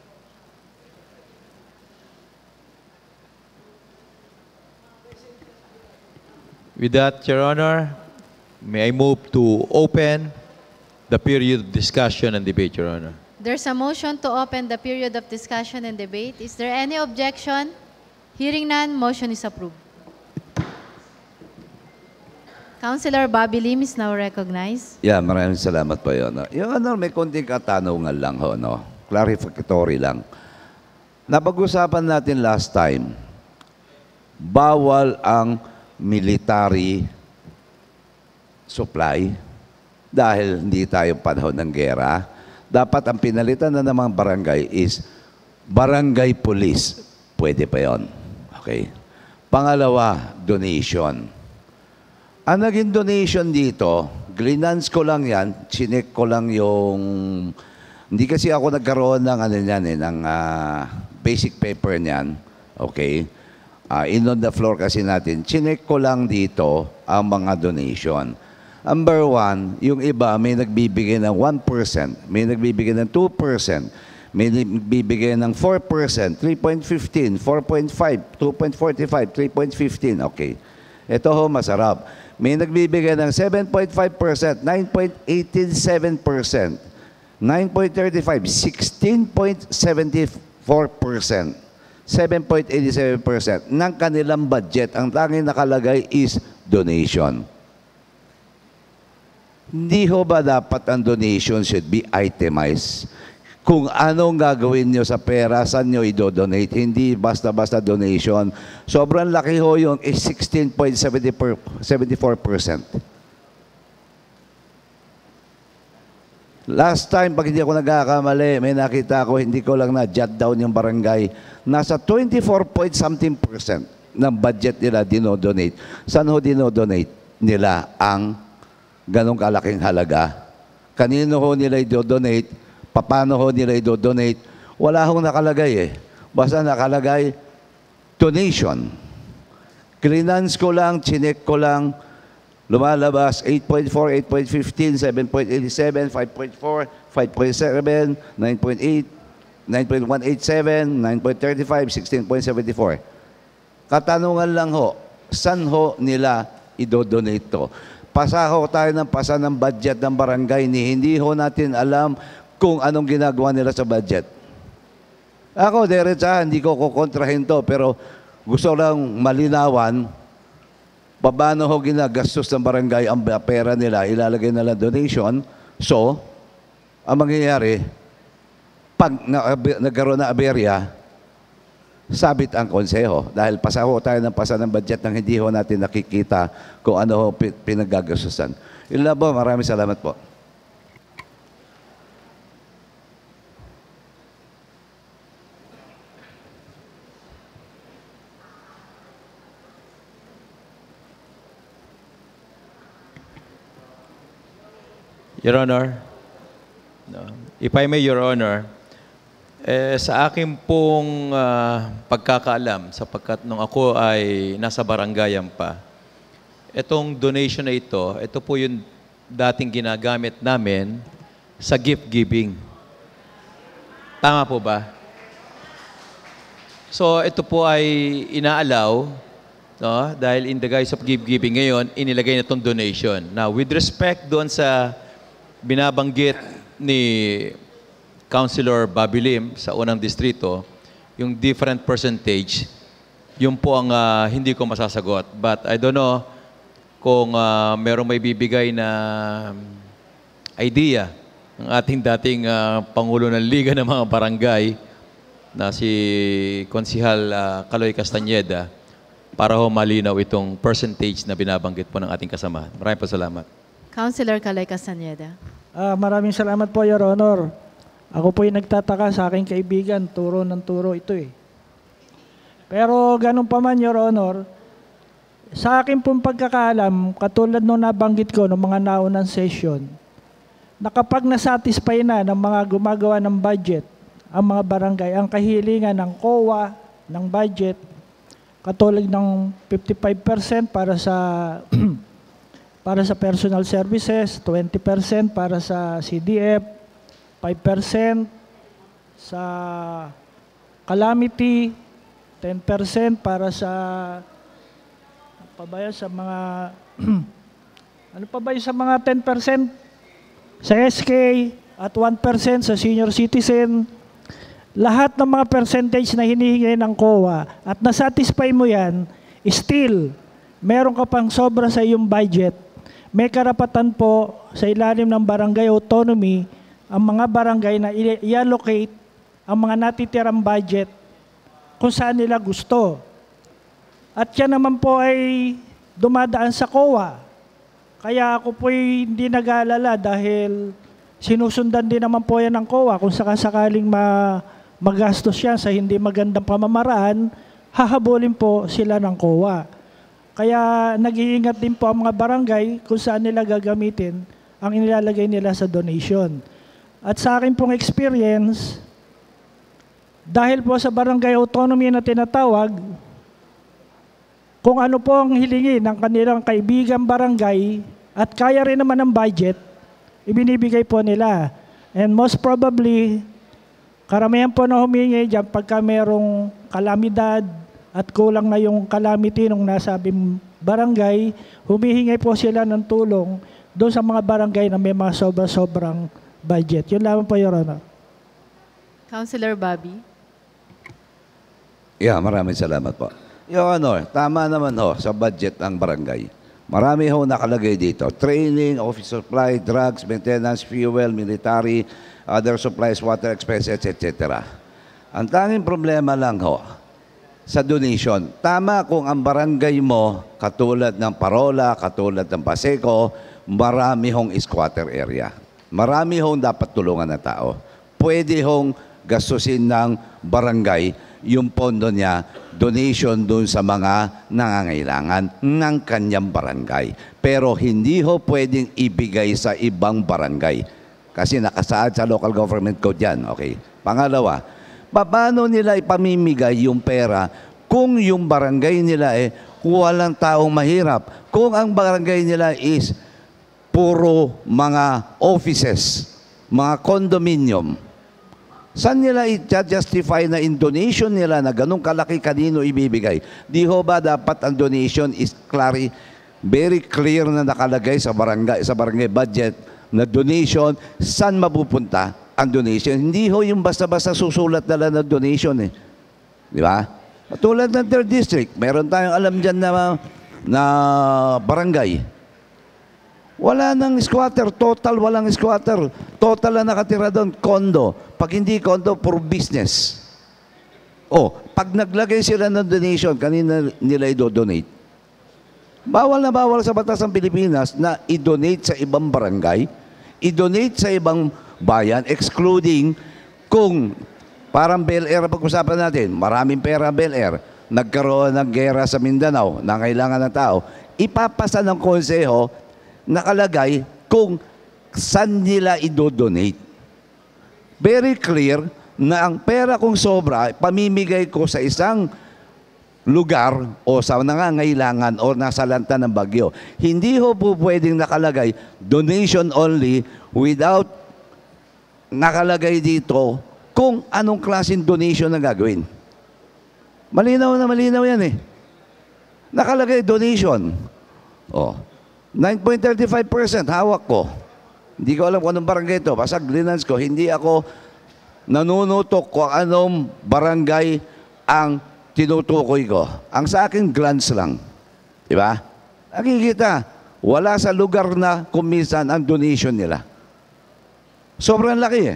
With that, Your Honor, may I move to open the period of discussion and debate, Your Honor. There's a motion to open the period of discussion and debate. Is there any objection? Hearing none, motion is approved. Councilor Bobby Lim is now recognized. Yeah, maraming salamat po, Your Honor. Your Honor, may konting katanungan lang ho, no? Clarificatory lang. Napag-usapan natin last time, bawal ang military supply dahil hindi tayo panahon ng gera. Dapat ang pinalitan na ng mga barangay is barangay police. Pwede pa yon. Okay. Pangalawa, donation. Ang naging donation dito, glinance ko lang yan, chinek ko lang yung... Hindi kasi ako nagkaroon ng, ng basic paper niyan. Okay. In on the floor kasi natin, chinek ko lang dito ang mga donation. Number one, yung iba may nagbibigay ng 1%, may nagbibigay ng 2%, may nagbibigay ng 4%, 3.15, 4.5, 2.45, 3.15. Okay. Ito ho, masarap. May nagbibigay ng 7.5%, 9.87%, 9.35, 16.74%, 7.87% ng kanilang budget. Ang tanging nakalagay is donation. Hindi ho ba dapat ang donation should be itemized? Kung anong gagawin nyo sa pera, saan nyo i-donate, hindi basta-basta donation. Sobrang laki ho yung 16.74%. Last time, pag hindi ako nagkakamali, may nakita ko, hindi ko lang na-jot down yung barangay, nasa 24.something% ng budget nila dinodonate. Saan ho dinodonate nila ang ganong kalaking halaga? Kanino ho nila i-donate? Paano ho nila i-donate? Wala hong nakalagay eh. Basta nakalagay, donation. Cleanance ko lang, chinek ko lang, lumalabas 8.4, 8.15, 7.87, 5.4, 5.7, 9.8, 9.187, 9.35, 16.74. Katanungan lang ho, saan ho nila i-donate to? Pasaho tayo ng pasa ng budget ng barangay ni hindi ho natin alam kung anong ginagawa nila sa budget. Ako, diretsa, hindi ko kukontrahin to, pero gusto lang malinawan paano ho ginagastos ng barangay ang pera nila, ilalagay nila donation. So, ang mangyayari, pag nagkaroon na aberya, sabit ang konseho. Dahil pasaho tayo ng pasa ng budget nang hindi ho natin nakikita kung ano ho pinagagastusan. Yun lang po, maraming salamat po. Your Honor, if I may, Your Honor, sa akin pong pagkakaalam, sapagkat nung ako ay nasa barangayan pa, itong donation na ito po yung dating ginagamit namin sa gift giving. Tama po ba? So ito po ay inaalaw, no? Dahil in the guise of gift giving ngayon, inilagay na itong donation. Now, with respect doon sa binabanggit ni Councilor Bobby Lim sa unang distrito, yung different percentage, yun po ang hindi ko masasagot. But I don't know kung merong may bibigay na idea ng ating dating Pangulo ng Liga ng mga Barangay na si Konsihal Kaloy Castañeda para ho malinaw itong percentage na binabanggit po ng ating kasama. Maraming po salamat. Councilor Kaloy Castañeda. Maraming salamat po, Your Honor. Ako po yung nagtataka sa aking kaibigan, turo ng turo ito eh. Pero ganun pa man, Your Honor, sa akin pong pagkakaalam, katulad nung nabanggit ko ng mga naunang session, na kapag nasatisfy na ng mga gumagawa ng budget, ang mga barangay, ang kahilingan ng COA, ng budget, katulad ng 55% para sa para sa personal services, 20% para sa CDF, 5% sa calamity, 10% para sa sa mga ano pa ba sa mga 10% sa SK at 1% sa senior citizen. Lahat ng mga percentage na hinihingi ng COA at nasatisfy mo yan, still, meron ka pang sobra sa iyong budget. May karapatan po sa ilalim ng barangay autonomy ang mga barangay na i-allocate ang mga natitirang budget kung saan nila gusto. At yan naman po ay dumadaan sa COA. Kaya ako po hindi nag-aalala dahil sinusundan din naman po yan ng COA. Kung sakasakaling magastos yan sa hindi magandang pamamaraan, hahabulin po sila ng COA. Kaya nag-iingat din po ang mga barangay kung saan nila gagamitin ang inilalagay nila sa donation. At sa akin pong experience, dahil po sa barangay autonomy na tinatawag, kung ano po ang hilingin ng kanilang kaibigan barangay at kaya rin naman ng budget, ibinibigay po nila. And most probably, karamihan po na humingi dyan pagka merong kalamidad at kulang na yung calamity nung nasabing barangay, humihingi po sila ng tulong doon sa mga barangay na may mga sobrang budget. Yun lamang po, Your Honor. Councilor Bobby. Yeah, maraming salamat po. Your Honor, tama naman ho sa budget ng barangay. Marami ho nakalagay dito. Training, office supply, drugs, maintenance, fuel, military, other supplies, water expenses, etc. Ang tanging problema lang ho, sa donation. Tama kung ang barangay mo, katulad ng Parola, katulad ng Paseco, marami hong squatter area. Marami hong dapat tulungan na tao. Pwede hong gastusin ng barangay yung pondo niya, donation dun sa mga nangangailangan ng kanyang barangay. Pero hindi ho pwedeng ibigay sa ibang barangay. Kasi nakasaad sa local government code yan. Okay. Pangalawa, paano nila ipamimigay yung pera kung yung barangay nila walang taong mahirap? Kung ang barangay nila is puro mga offices, mga condominium, saan nila i-justify na in donation nila na ganun kalaki kanino ibibigay? Di ho ba dapat ang donation is very clear na nakalagay sa barangay budget na donation, saan mapupunta ang donation? Hindi ho yung basta-basta susulat nila na donation Di ba? Tulad ng 3rd District, meron tayong alam dyan na barangay. Wala nang squatter, total walang squatter. Total na nakatira doon, condo. Pag hindi condo, for business. Pag naglagay sila ng donation, kanina nila i-donate. Bawal na bawal sa batas ng Pilipinas na i-donate sa ibang barangay, i-donate sa ibang bayan, excluding kung parang Bel Air, pag-usapan natin, maraming pera Bel Air, nagkaroon ng gera sa Mindanao, na kailangan ng tao, ipapasa ng konseho, nakalagay kung saan nila i-donate. Very clear na ang pera kong sobra, pamimigay ko sa isang lugar o sa nangangailangan o nasa lanta ng bagyo. Hindi ho po pwedeng nakalagay donation only without nakalagay dito kung anong klaseng donation na gagawin. Malinaw na malinaw yan Nakalagay donation. 9.35% hawak ko. Hindi ko alam kung anong barangay ito. Basta glinance ko, hindi ako nanunutok kung anong barangay ang tinutukoy ko. Ang sa akin, glance lang. Diba? Nakikita, wala sa lugar na kumisan ang donation nila. Sobrang laki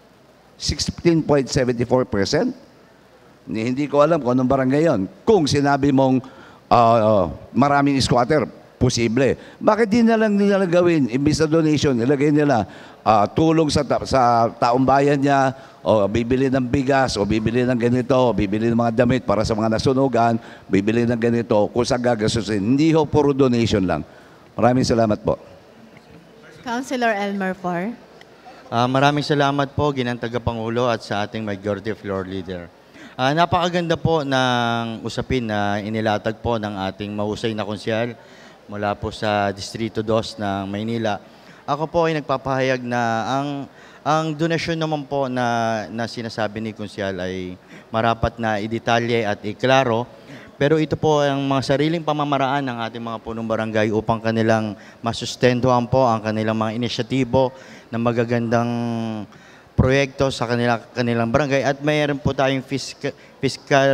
16.74%. Hindi ko alam kung anong barangay yon. Kung sinabi mong maraming squatter, posible. Bakit di na lang nila gawin, imbis na donation, ilagay nila tulong sa taong bayan niya, o bibili ng bigas, o bibili ng ganito, o bibili ng mga damit para sa mga nasunugan, bibili ng ganito, kung saan gagasusin. Hindi ho, puro donation lang. Maraming salamat po. Councilor Elmer Far. Maraming salamat po, Ginang Tagapangulo at sa ating Majority Floor Leader. Napakaganda po ng usapin na inilatag po ng ating mahusay na konsyal mula po sa Distrito 2 ng Maynila. Ako po ay nagpapahayag na ang donasyon naman po na sinasabi ni Konsyal ay marapat na idetalye at iklaro. Pero ito po ang mga sariling pamamaraan ng ating mga punong barangay upang kanilang masustentuhan po ang kanilang mga inisyatibo na magagandang proyekto sa kanilang barangay. At mayroon po tayong fiscal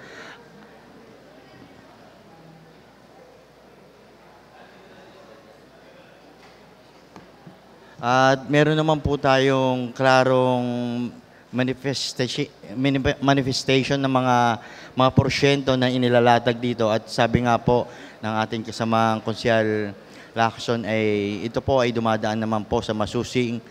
at meron naman po tayong klarong manifestation ng mga porsyento na inilalatag dito. At sabi nga po ng ating kasamang Konsyal Lacson ay ito po ay dumadaan naman po sa masusing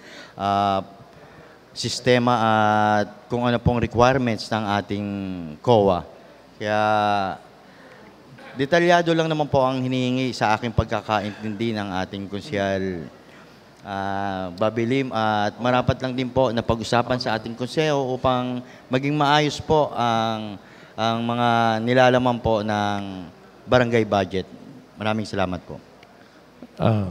sistema at kung ano pong requirements ng ating COA. Kaya detalyado lang naman po ang hinihingi sa aking pagkakaintindi ng ating Konsyal Babilim, at marapat lang din po na pag-usapan sa ating konseho upang maging maayos po ang mga nilalaman po ng barangay budget. Maraming salamat po.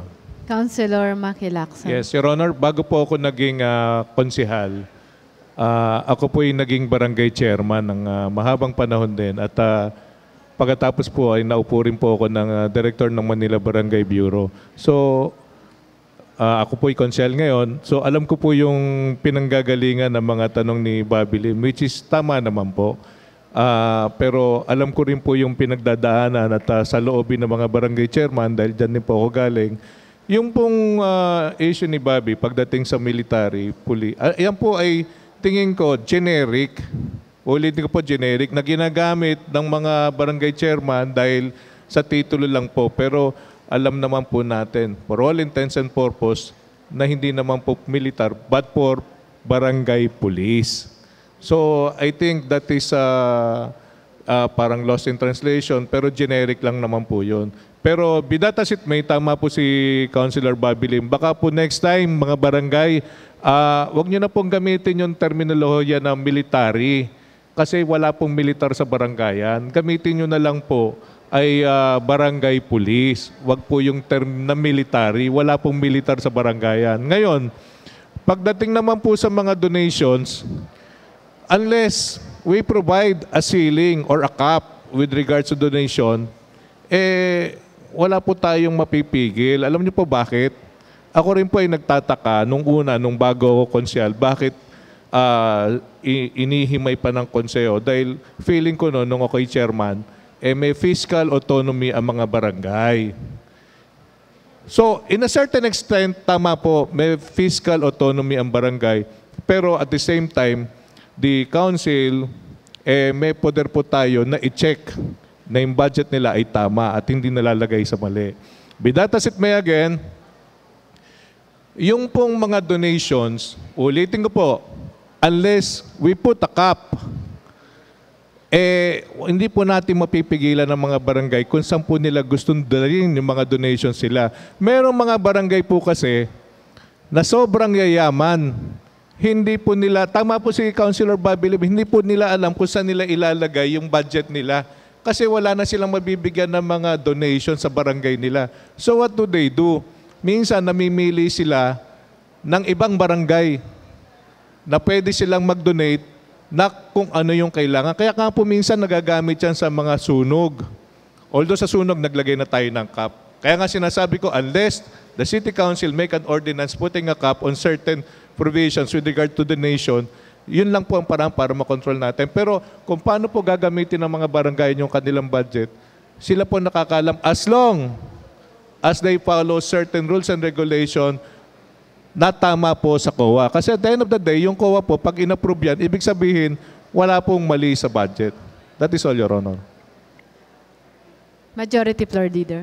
Councilor Maki Lacson. Yes, Your Honor, bago po ako naging konsihal, ako po yung naging barangay chairman ng mahabang panahon din. At pagkatapos po ay naupo rin po ako ng director ng Manila Barangay Bureau. So, ako po yung konsihal ngayon. So, alam ko po yung pinanggagalingan ng mga tanong ni Bobby Lim, which is tama naman po. Pero alam ko rin po yung pinagdadaanan at sa loobin ng mga barangay chairman, dahil dyan din po ako galing, yung pong issue ni Bobby pagdating sa military, yan po ay tingin ko generic, ulitin ko po generic, na ginagamit ng mga barangay chairman dahil sa titulo lang po. Pero alam naman po natin, for all intents and purpose, na hindi naman po militar, but for barangay police. So I think that is parang lost in translation, pero generic lang naman po yun. Pero bidatasit may tama po si Councilor Bobby Lim. Baka po next time, mga barangay, wag nyo na pong gamitin yung terminolohiya na military kasi wala pong militar sa barangayan. Gamitin nyo na lang po ay barangay police. Wag po yung term na military. Wala pong militar sa barangayan. Ngayon, pagdating naman po sa mga donations, unless we provide a ceiling or a cap with regards to donation, wala po tayong mapipigil. Alam niyo po bakit? Ako rin po ay nagtataka nung bago ako konsyal, bakit inihimay pa ng konseyo? Dahil feeling ko nung ako'y chairman, may fiscal autonomy ang mga barangay. So, in a certain extent, tama po, may fiscal autonomy ang barangay. Pero at the same time, the council, may poder po tayo na i-check na yung budget nila ay tama at hindi nalalagay sa mali. Bidatasit may again, yung pong mga donations, ulitin ko po, unless we put a cap, hindi po natin mapipigilan ng mga barangay kung saan po nila gustong dalhin yung mga donations sila. Merong mga barangay po kasi na sobrang yayaman. Hindi po nila, tama po si Councilor Bobby Lim, hindi po nila alam kung saan nila ilalagay yung budget nila. Kasi wala na silang mabibigyan ng mga donation sa barangay nila. So what do? Minsan namimili sila ng ibang barangay na pwede silang mag-donate na kung ano yung kailangan. Kaya nga po minsan nagagamit yan sa mga sunog. Although sa sunog naglagay na tayo ng cap. Kaya nga sinasabi ko, unless the City Council make an ordinance putting a cap on certain provisions with regard to donation, yun lang po ang parang para makontrol natin. Pero kung paano po gagamitin ng mga barangay yung kanilang budget, sila po nakakalam as long as they follow certain rules and regulation na tama po sa COA. Kasi at the end of the day, yung COA po, pag in-approve yan, ibig sabihin, wala pong mali sa budget. That is all, Your Honor. Majority Floor Leader.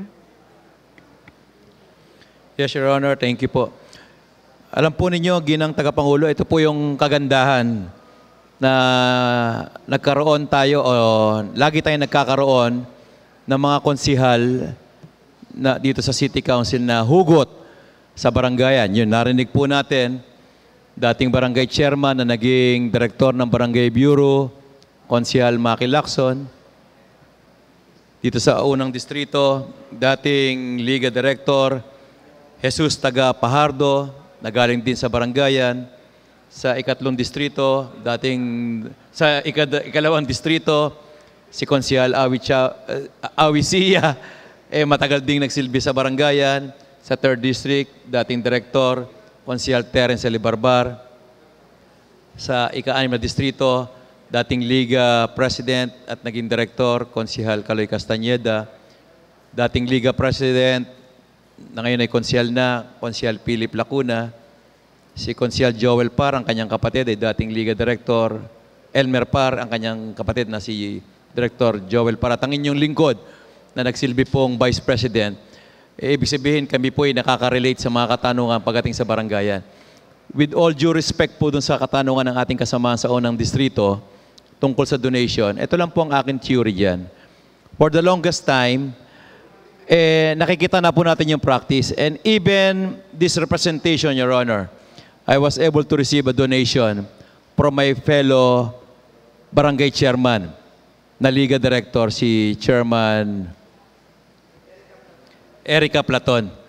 Yes, Your Honor. Thank you po. Alam po ninyo, ginang tagapangulo, ito po yung kagandahan na nagkaroon tayo o lagi tayong nagkakaroon ng mga konsihal na dito sa City Council na hugot sa barangayan. Yun, narinig po natin, dating barangay chairman na naging direktor ng Barangay Bureau, Konsihal Maki Lacson. Dito sa unang distrito, dating Liga Director, Jesus Taga Pajardo, nagaling din sa barangayan. Sa ikatlong distrito, sa ikalawang distrito, si Konsihal Awi Sia, matagal ding nagsilbi sa barangayan. Sa third district, dating Director, Konsihal Terence Libarbar. Sa ika-anim na distrito, dating Liga President at naging Director, Konsihal Kaloy Castañeda. Dating Liga President, na ngayon ay Konsihal Konsihal Philip Lacuna. Si Konsihal Joel Par, ang kanyang kapatid, ay dating Liga Director. Elmer Par, ang kanyang kapatid na si Director Joel Par. At ang inyong lingkod na nagsilbi pong Vice President, ibig sabihin kami po ay nakaka-relate sa mga katanungan pagdating sa barangayan. With all due respect po dun sa katanungan ng ating kasamahan sa unang distrito tungkol sa donation, ito lang po ang aking theory dyan. For the longest time, nakikita na po natin yung practice. And even this representation, Your Honor, I was able to receive a donation from my fellow barangay chairman na Liga Director, si Chairman Erica Platon.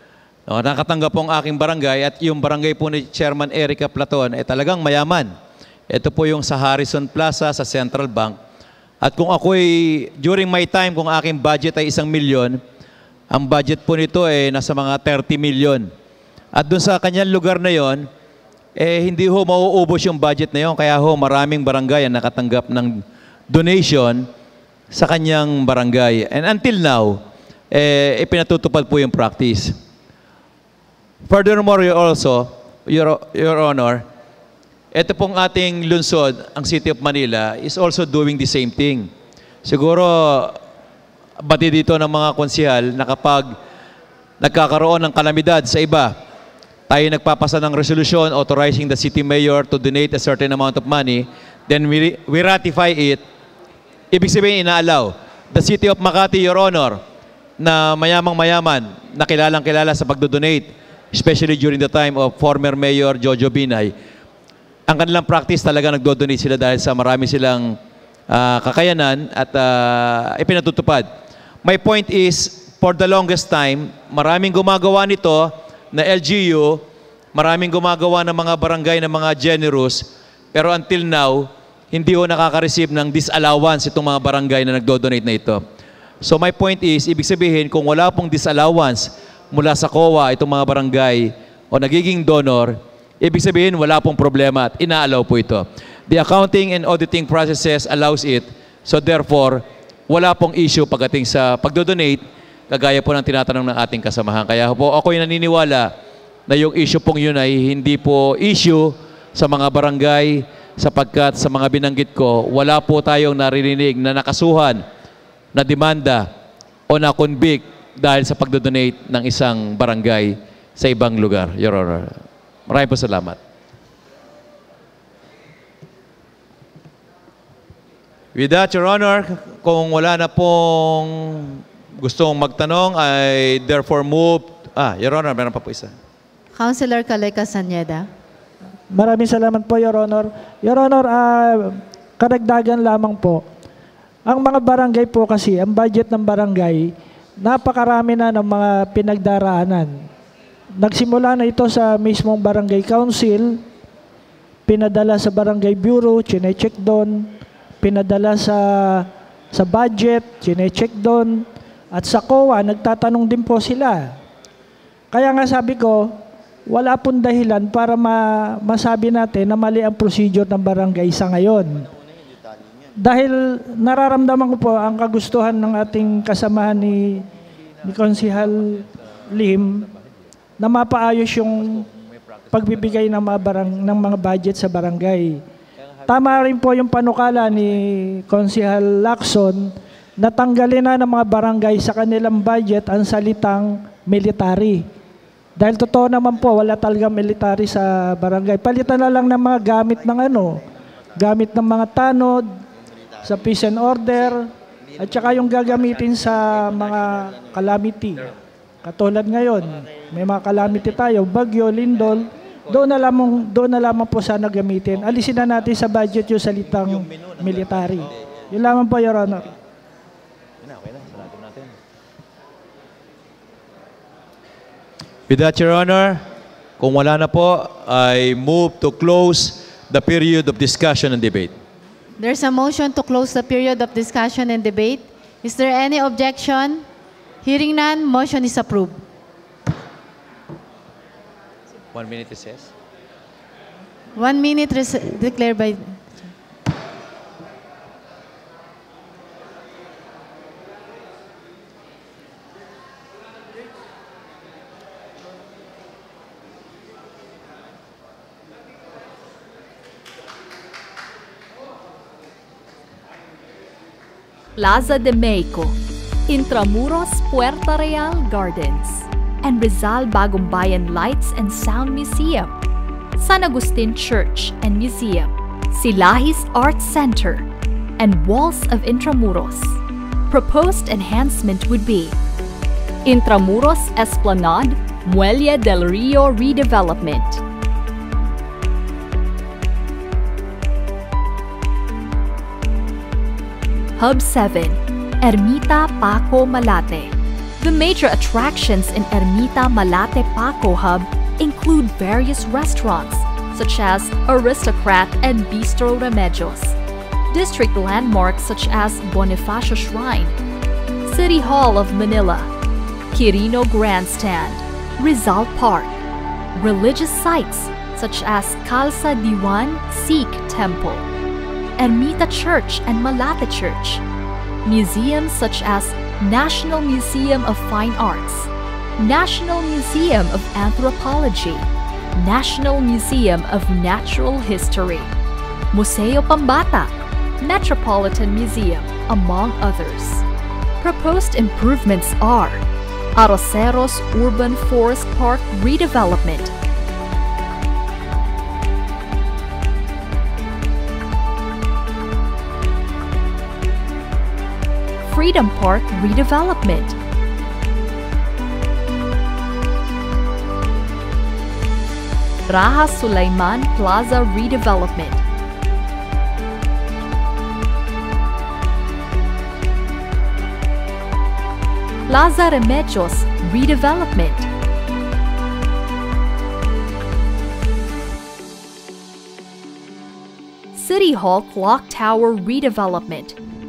Nakatanggap po ang aking barangay at yung barangay po ni Chairman Erica Platon ay talagang mayaman. Ito po yung sa Harrison Plaza sa Central Bank. At kung ako'y, during my time, kung aking budget ay 1 milyon, ang budget po nito ay nasa mga 30 milyon. At dun sa kanyang lugar na yon, hindi ho mauubos yung budget na yon. Kaya ho, maraming barangay ang nakatanggap ng donation sa kanyang barangay. And until now, ipinatutupad po yung practice. Furthermore, also, Your Honor, ito pong ating lungsod, ang City of Manila, is also doing the same thing. Siguro, bati dito ng mga konsihal na kapag nagkakaroon ng kalamidad sa iba, tayo nagpapasa ng resolution authorizing the city mayor to donate a certain amount of money, then we ratify it. Ibig sabihin, ina-allow. The City of Makati, Your Honor, na mayamang-mayaman, na kilalang-kilala sa pagdodonate, especially during the time of former Mayor Jojo Binay, ang kanilang practice talaga nagdodonate sila dahil sa marami silang kakayanan at ipinatutupad. My point is, for the longest time, maraming gumagawa nito na LGU, maraming gumagawa ng mga barangay na mga generous, pero until now, hindi ho nakaka-receive ng disallowance itong mga barangay na nagdodonate na ito. So my point is, ibig sabihin, kung wala pong disallowance mula sa COA, itong mga barangay o nagiging donor, ibig sabihin wala pong problema at ina-allow po ito. The accounting and auditing processes allows it, so therefore, wala pong issue pagdating sa pagdodonate, kagaya po ng tinatanong ng ating kasamahan. Kaya po ako'y naniniwala na yung issue pong yun ay hindi po issue sa mga barangay sapagkat sa mga binanggit ko, wala po tayong naririnig na nakasuhan, na demanda o na-convict dahil sa pagdodonate ng isang barangay sa ibang lugar, Your Honor. Maraming po salamat. With that, Your Honor, kung wala na pong gustong magtanong, I therefore move... Your Honor, meron pa po isa. Councilor Calay Castañeda. Maraming salamat po, Your Honor. Your Honor, karagdagan lamang po. Ang mga barangay po kasi, ang budget ng barangay, napakarami na ng mga pinagdaraanan. Nagsimula na ito sa mismong barangay council, pinadala sa barangay bureau, chinecheck doon, pinadala sa budget, chinecheck doon, at sa COA, nagtatanong din po sila. Kaya nga sabi ko, wala pong dahilan para masabi natin na mali ang procedure ng barangay sa ngayon. Dahil nararamdaman ko po ang kagustuhan ng ating kasamahan ni Konsihal Lim na mapaayos yung pagbibigay ng mga budget sa barangay. Tama rin po yung panukala ni Konsihal Lacson na tanggalin na ng mga barangay sa kanilang budget ang salitang military. Dahil totoo naman po, wala talagang military sa barangay. Palitan na lang ng mga gamit ng mga tanod, sa peace and order, at saka yung gagamitin sa mga calamity. Katulad ngayon, may mga calamity tayo, bagyo, lindol, doon na lamang po sana gamitin. Alisin na natin sa budget yung salitang military. Yun lamang po, Your Honor. With that, Your Honor, kung wala na po, I move to close the period of discussion and debate. There's a motion to close the period of discussion and debate. Is there any objection? Hearing none, motion is approved. 1 minute recess. 1 minute declared by... Plaza de Mexico, Intramuros Puerta Real Gardens, and Rizal Bagumbayan Lights and Sound Museum, San Agustin Church and Museum, Silahis Arts Center, and Walls of Intramuros. Proposed enhancement would be Intramuros Esplanade, Muelle del Rio redevelopment, Hub 7, Ermita Paco Malate, The major attractions in Ermita Malate Paco Hub include various restaurants, such as Aristocrat and Bistro Remedios, district landmarks such as Bonifacio Shrine, City Hall of Manila, Quirino Grandstand, Rizal Park, religious sites such as Calza Diwan Sikh Temple, Ermita Church and Malate Church, museums such as National Museum of Fine Arts, National Museum of Anthropology, National Museum of Natural History, Museo Pambata, Metropolitan Museum, among others. Proposed improvements are Arroceros Urban Forest Park redevelopment, Freedom Park redevelopment, Raha Sulaiman Plaza redevelopment, Plaza Remedios redevelopment, City Hall Clock Tower redevelopment,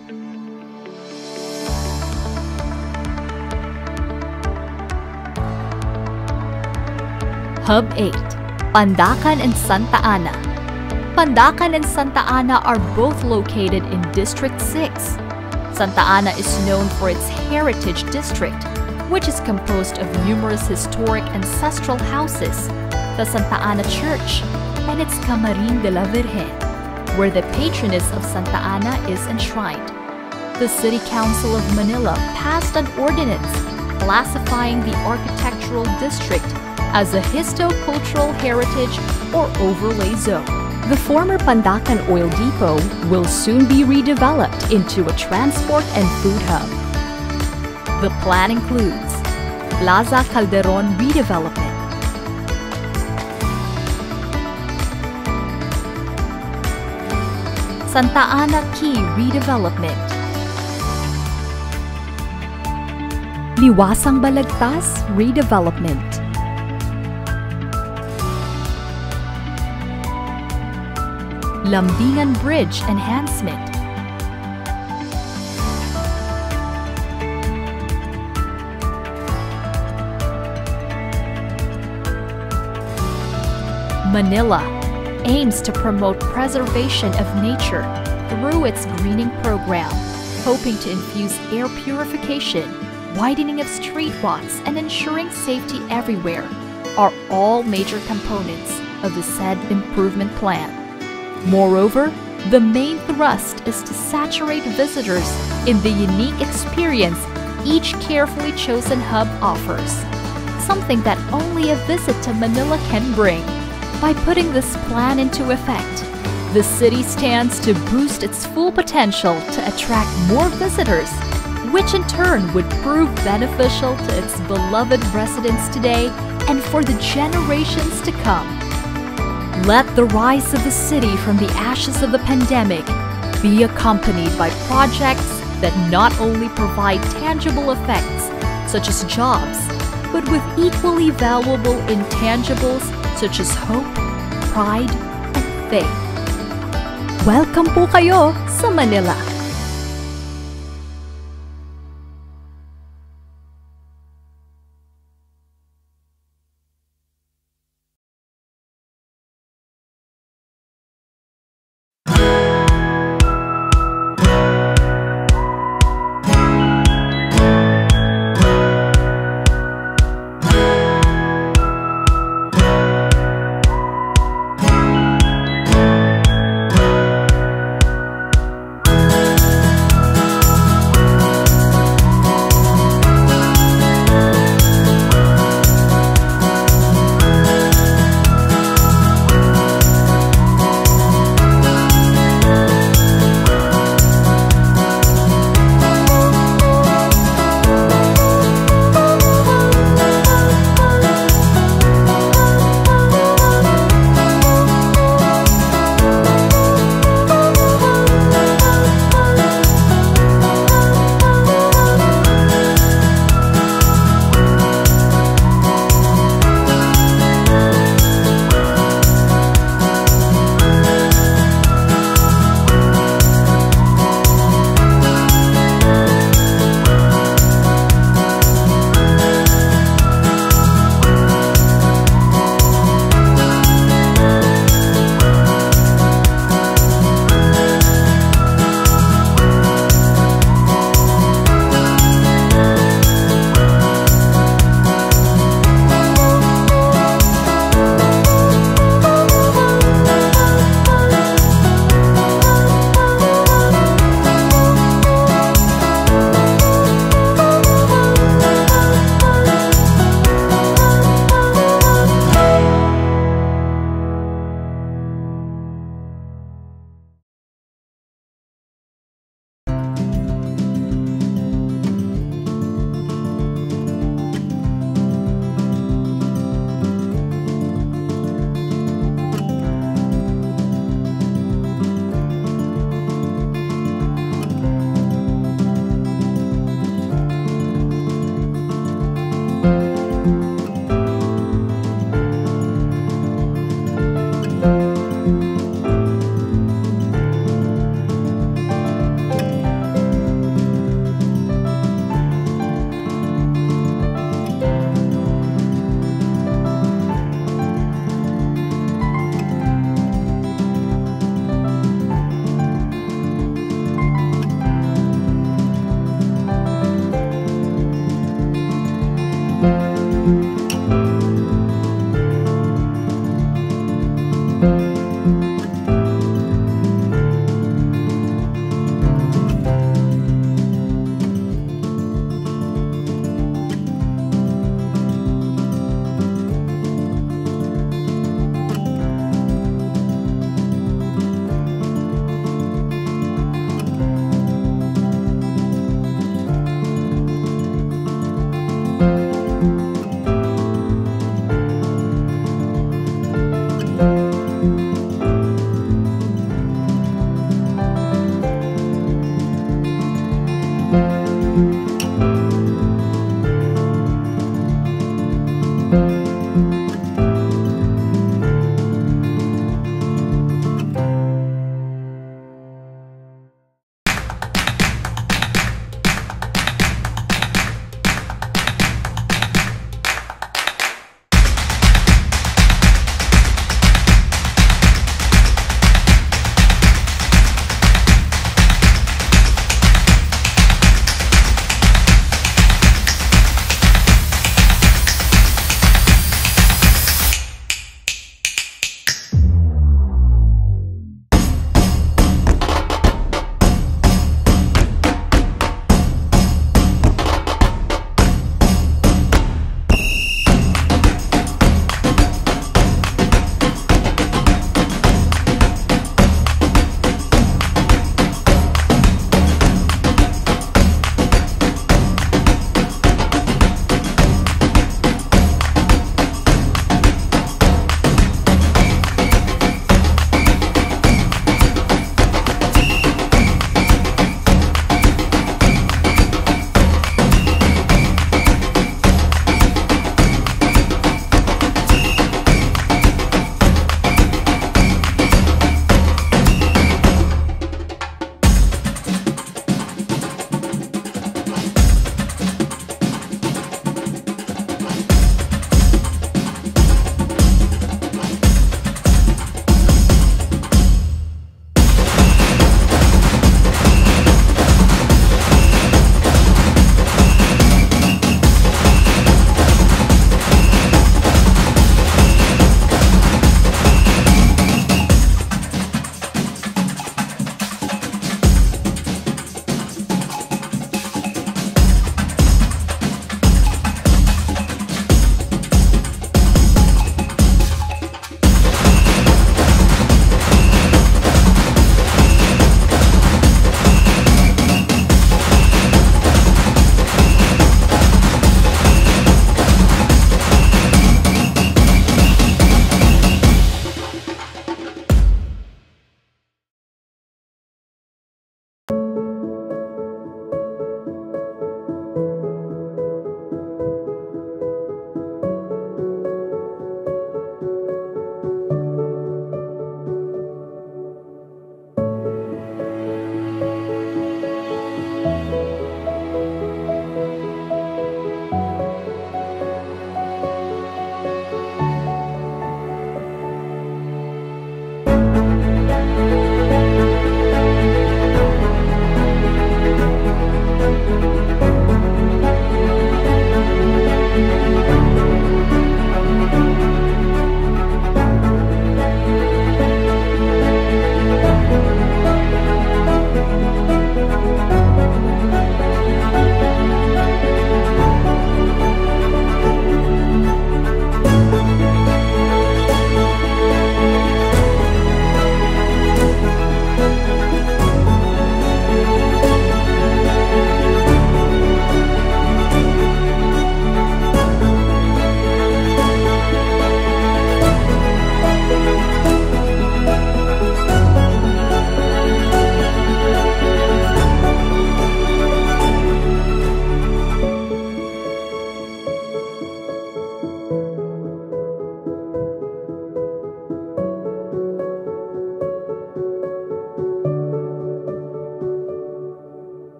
Hub 8, Pandacan and Santa Ana. Pandacan and Santa Ana are both located in District 6. Santa Ana is known for its heritage district, which is composed of numerous historic ancestral houses, the Santa Ana Church, and its Camarin de la Virgen, where the patroness of Santa Ana is enshrined. The City Council of Manila passed an ordinance classifying the architectural district as a histo-cultural heritage or overlay zone. The former Pandacan Oil Depot will soon be redeveloped into a transport and food hub. The plan includes Plaza Calderon redevelopment, Santa Ana Key redevelopment, Liwasang Balagtas redevelopment, Lambingan Bridge enhancement, Manila aims to promote preservation of nature through its greening program, hoping to infuse air purification, widening of streetwalks, and ensuring safety everywhere are all major components of the said improvement plan. Moreover, the main thrust is to saturate visitors in the unique experience each carefully chosen hub offers, something that only a visit to Manila can bring. By putting this plan into effect, the city stands to boost its full potential to attract more visitors, which in turn would prove beneficial to its beloved residents today and for the generations to come. Let the rise of the city from the ashes of the pandemic be accompanied by projects that not only provide tangible effects, such as jobs, but with equally valuable intangibles such as hope, pride, and faith. Welcome po kayo sa Manila!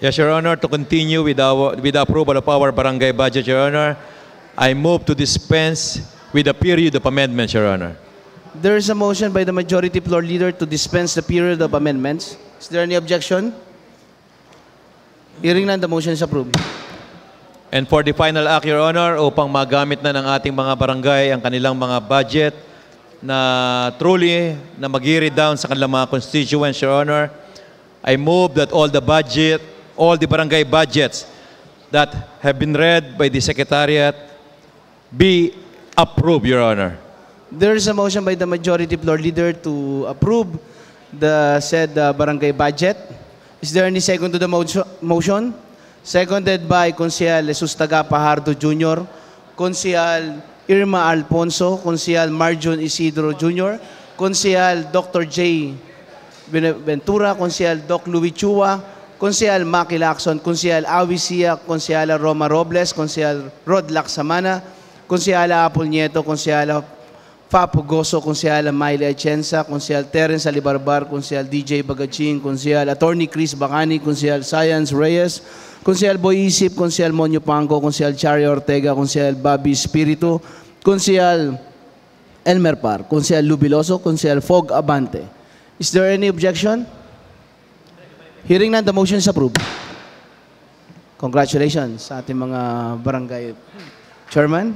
Yes, Your Honor, to continue with the approval of our barangay budget, Your Honor, I move to dispense with the period of amendments, Your Honor. There is a motion by the majority floor leader to dispense the period of amendments. Is there any objection? Hearing none, the motion is approved. And for the final act, Your Honor, upang magamit na ng ating mga barangay ang kanilang mga budget na truly na mag-i-read down sa kanilang mga constituents, Your Honor, I move that all the barangay budgets that have been read by the Secretariat be approved, Your Honor. There is a motion by the majority floor leader to approve the said barangay budget. Is there any second to the motion? Seconded by Consejal Jesus Tagapajardo Jr., Consejal Irma Alfonso, Consejal Marjon Isidro Jr., Consejal Dr. J. Ventura, Consejal Doc Louis Chua, Consejal Maki Lacson, Consejal Awi Sia, Consejala Roma Robles, Consejal Rod Lacsamana, Consejala Apol Nieto, Consejala Fapo Goso, Consejala Mayle Atienza, Consejal Terence Alibarbar, Consejal DJ Bagaching, Consejal Attorney Chris Bacani, Consejal Science Reyes, Consejal Boy Isip, Consejal Monyo Pangco, Consejal Chario Ortega, Consejal Bobby Espiritu, Consejal Elmer Par, Consejal Lubiloso, Consejal Fog Abante. Is there any objection? Hearing none, the motion is approved. Congratulations sa ating mga barangay chairman.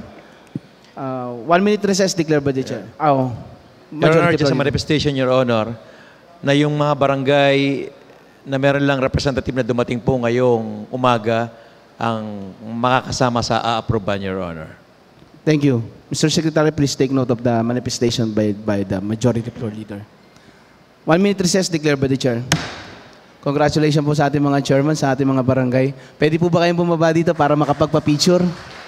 1 minute recess declared by the chair. Your Honor, just a manifestation, Your Honor, na yung mga barangay na meron lang representative na dumating po ngayong umaga ang makakasama sa a-approvean, Your Honor. Thank you. Mr. Secretary, please take note of the manifestation by the majority floor leader. 1 minute recess declared by the chair. Congratulations po sa ating mga chairman, sa ating mga barangay. Pwede po ba kayong bumaba dito para makapagpa-picture?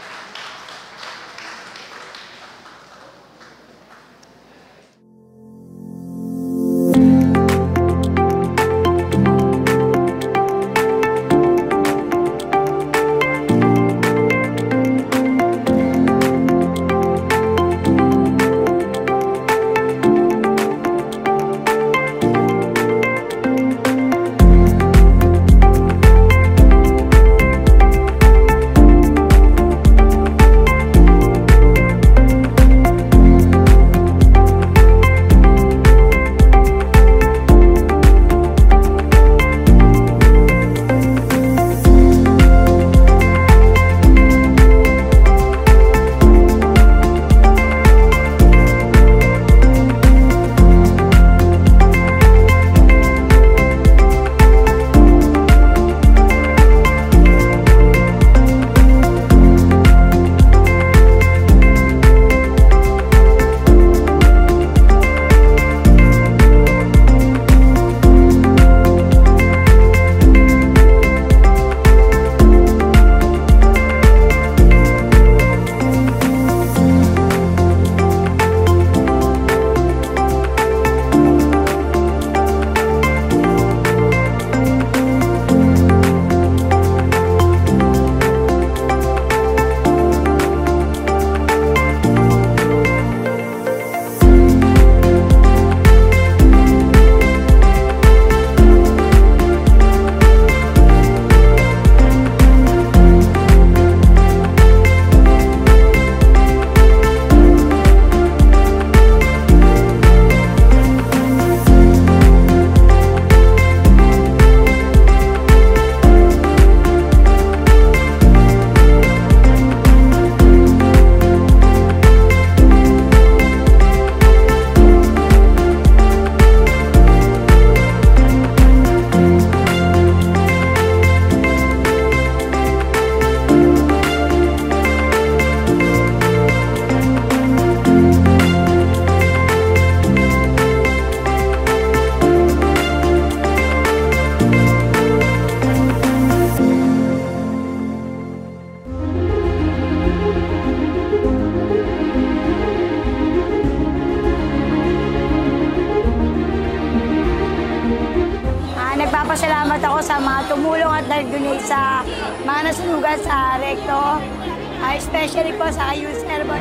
Nagpapasalamat ako sa mga tumulong at nag-donate sa mga nasunugan sa Recto, especially po sa Youth Urban.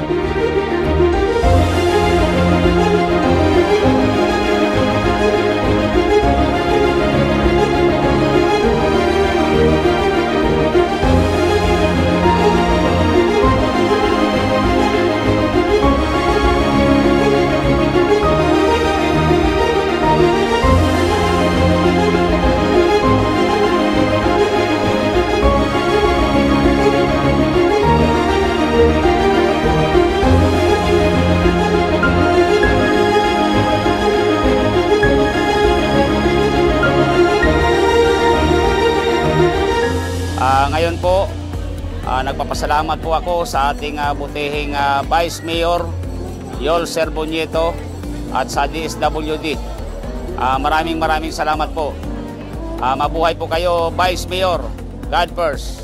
Nagpapasalamat po ako sa ating butihing Vice Mayor Yol Serbonieto at sa DSWD. Maraming salamat po. Mabuhay po kayo, Vice Mayor. God first.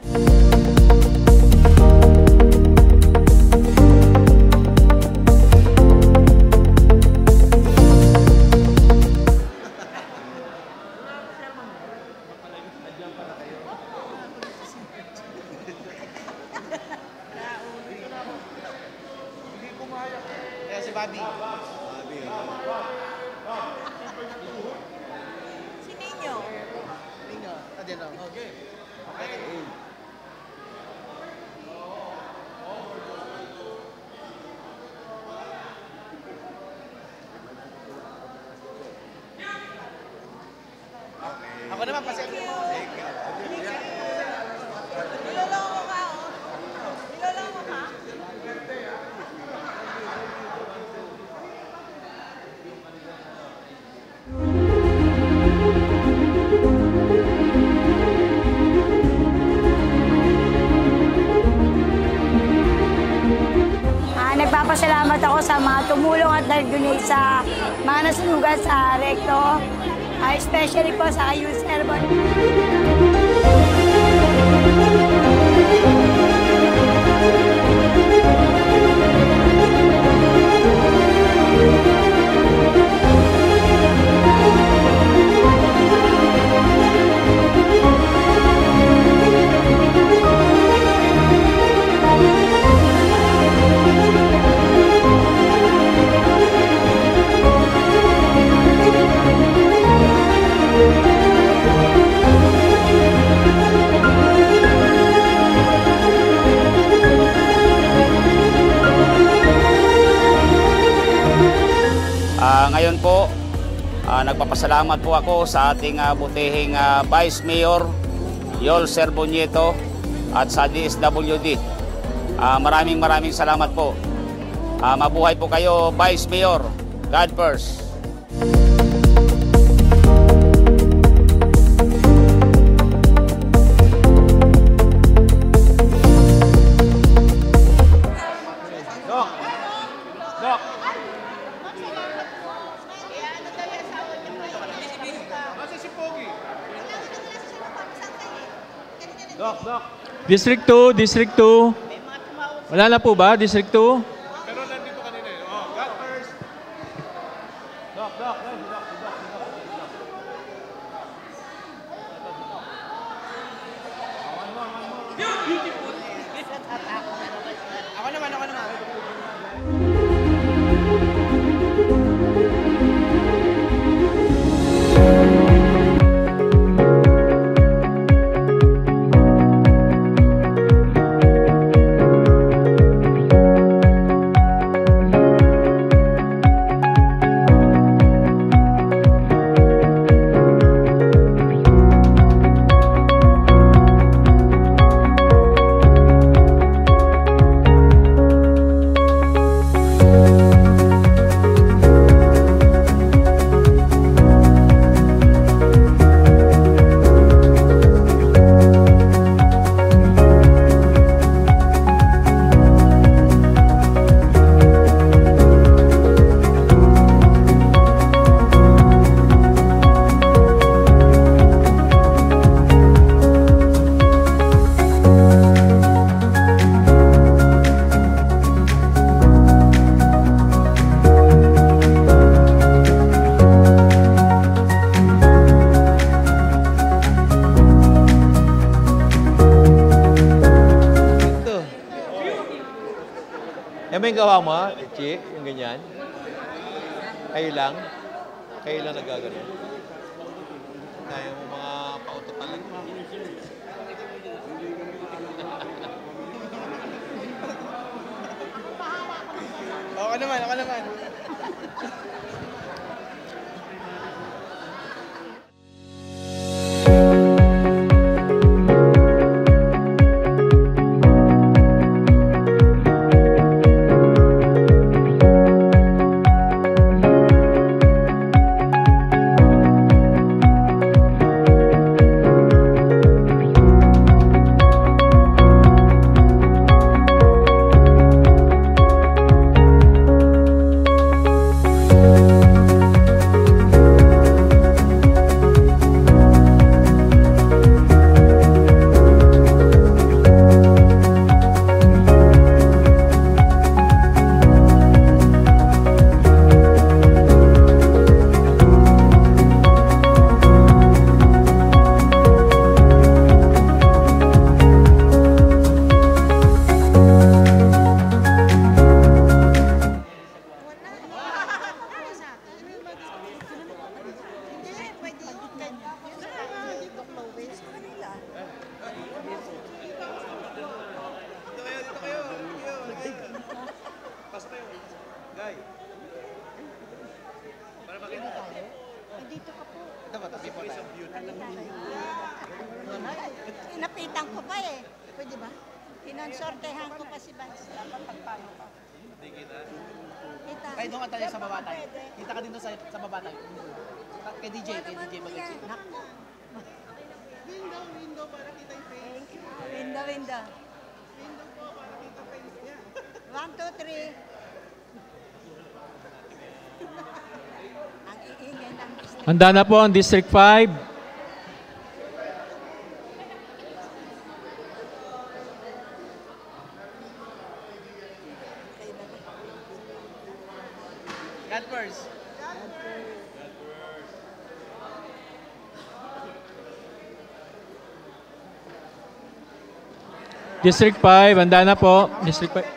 Ako naman, pasensya mo. Nagpapasalamat ako sa mga tumulong at nag-donate sa mga nasunugan sa Recto. Especially po sa Youth Servant. Ngayon po, nagpapasalamat po ako sa ating butihing Vice Mayor Yol Serbonieto at sa DSWD. Maraming salamat po. Mabuhay po kayo, Vice Mayor. God first. District 2, District 2. Wala na po ba, District 2? Pero nandito kanina eh. Oh, God first. Doc. Beautiful. Ako naman. Yan ba yung gawa mo, Chi? Yung ganyan? Kayo lang nagagano. Kaya mo mga pauto talaga. Ako naman. Napitan ko pa eh. Pwede ba? Kinonsortehan ko pa si Vice. Dapat pagpano pa. Hindi kita. Kita. Ay, doon ka tayo sa baba tayo. Kita ka din doon sa baba tayo. Kay DJ mag-exit. Window para kita yung face. Window. Window po para kita face niya. 1, 2, 3. Ang iingay ng district. Handa na po ang District 5. God first. District 5, handa na po. District 5.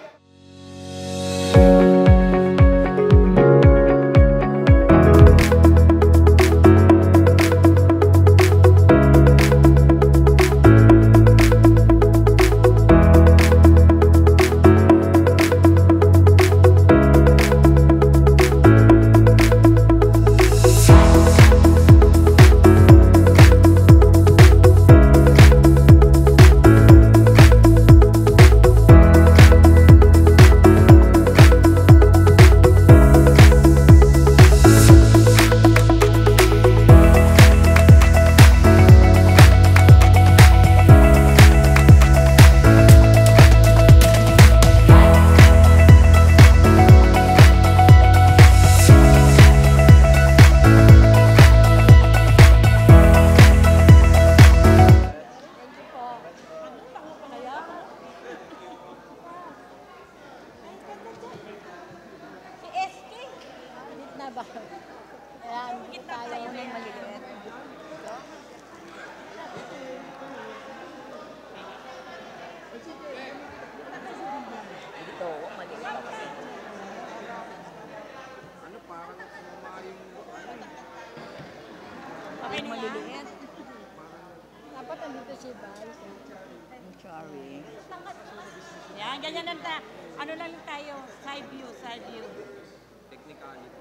Maliliit. Dapat andito si Vice. Sorry. Yan, ganyan lang ta. Ano lang tayo? Side view, side view. Technicality.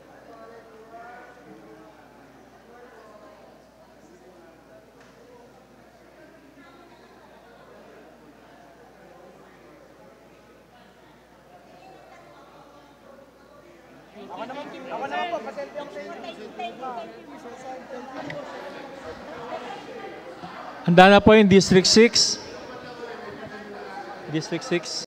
Ako naman po, pa-selfie ako sa inyo. Handa na po yung District 6. District 6.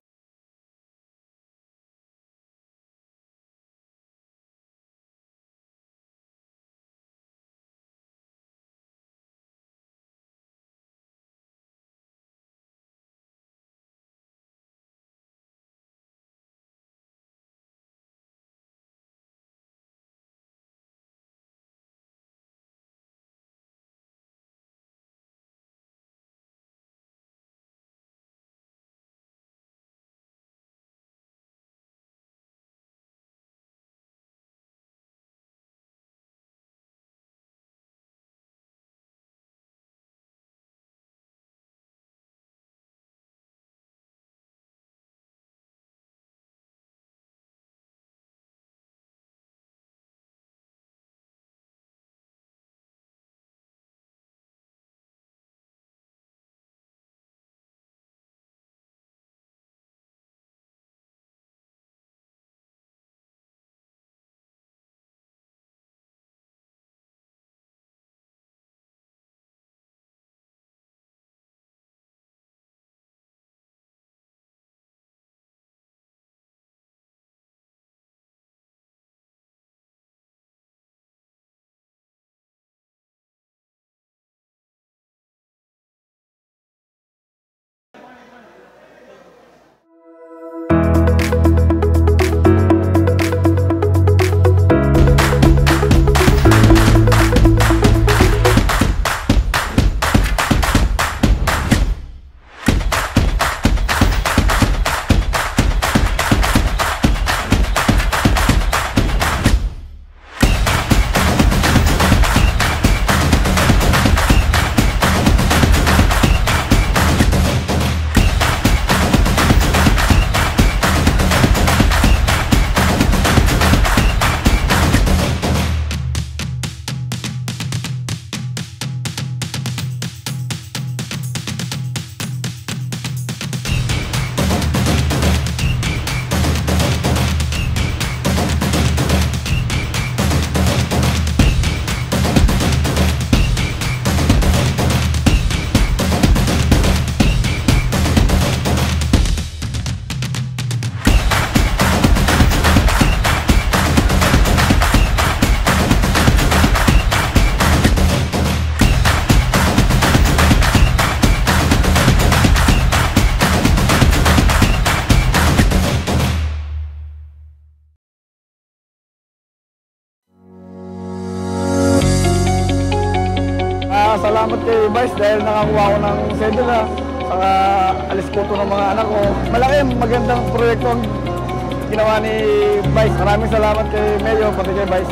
salamat kay Vice dahil nakakuha ko ng sedula. Saka alis ko ito ng mga anak ko. Malaki, magandang proyekto ang ginawa ni Vice. Maraming salamat kay Mayor, pati kay Vice.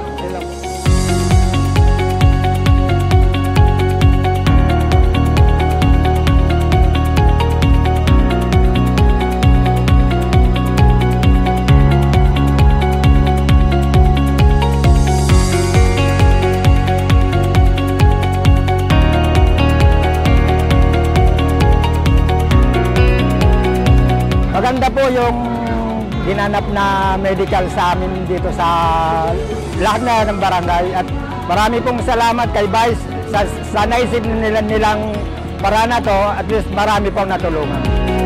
Maganda po yung ginanap na medical sa amin dito sa lahat na ng barangay at marami pong salamat kay Vice sa naisip nilang paraan na to, at least marami pong natulungan.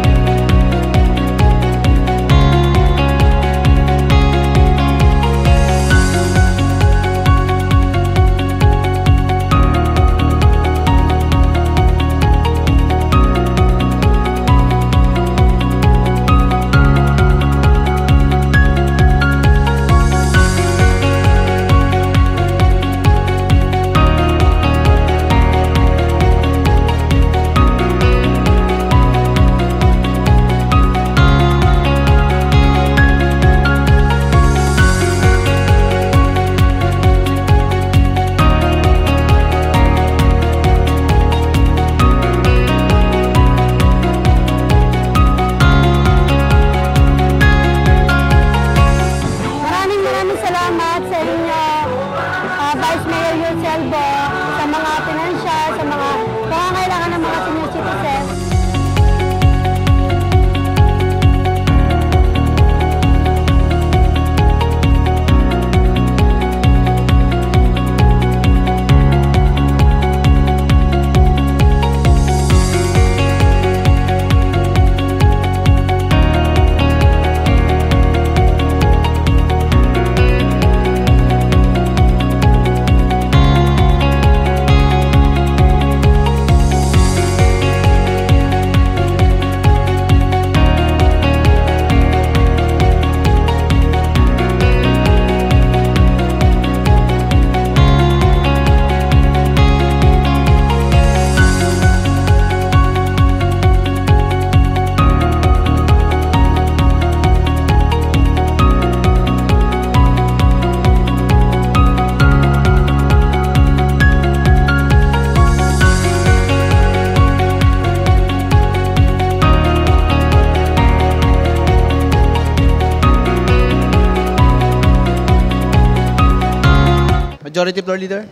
Majority Floor Leader.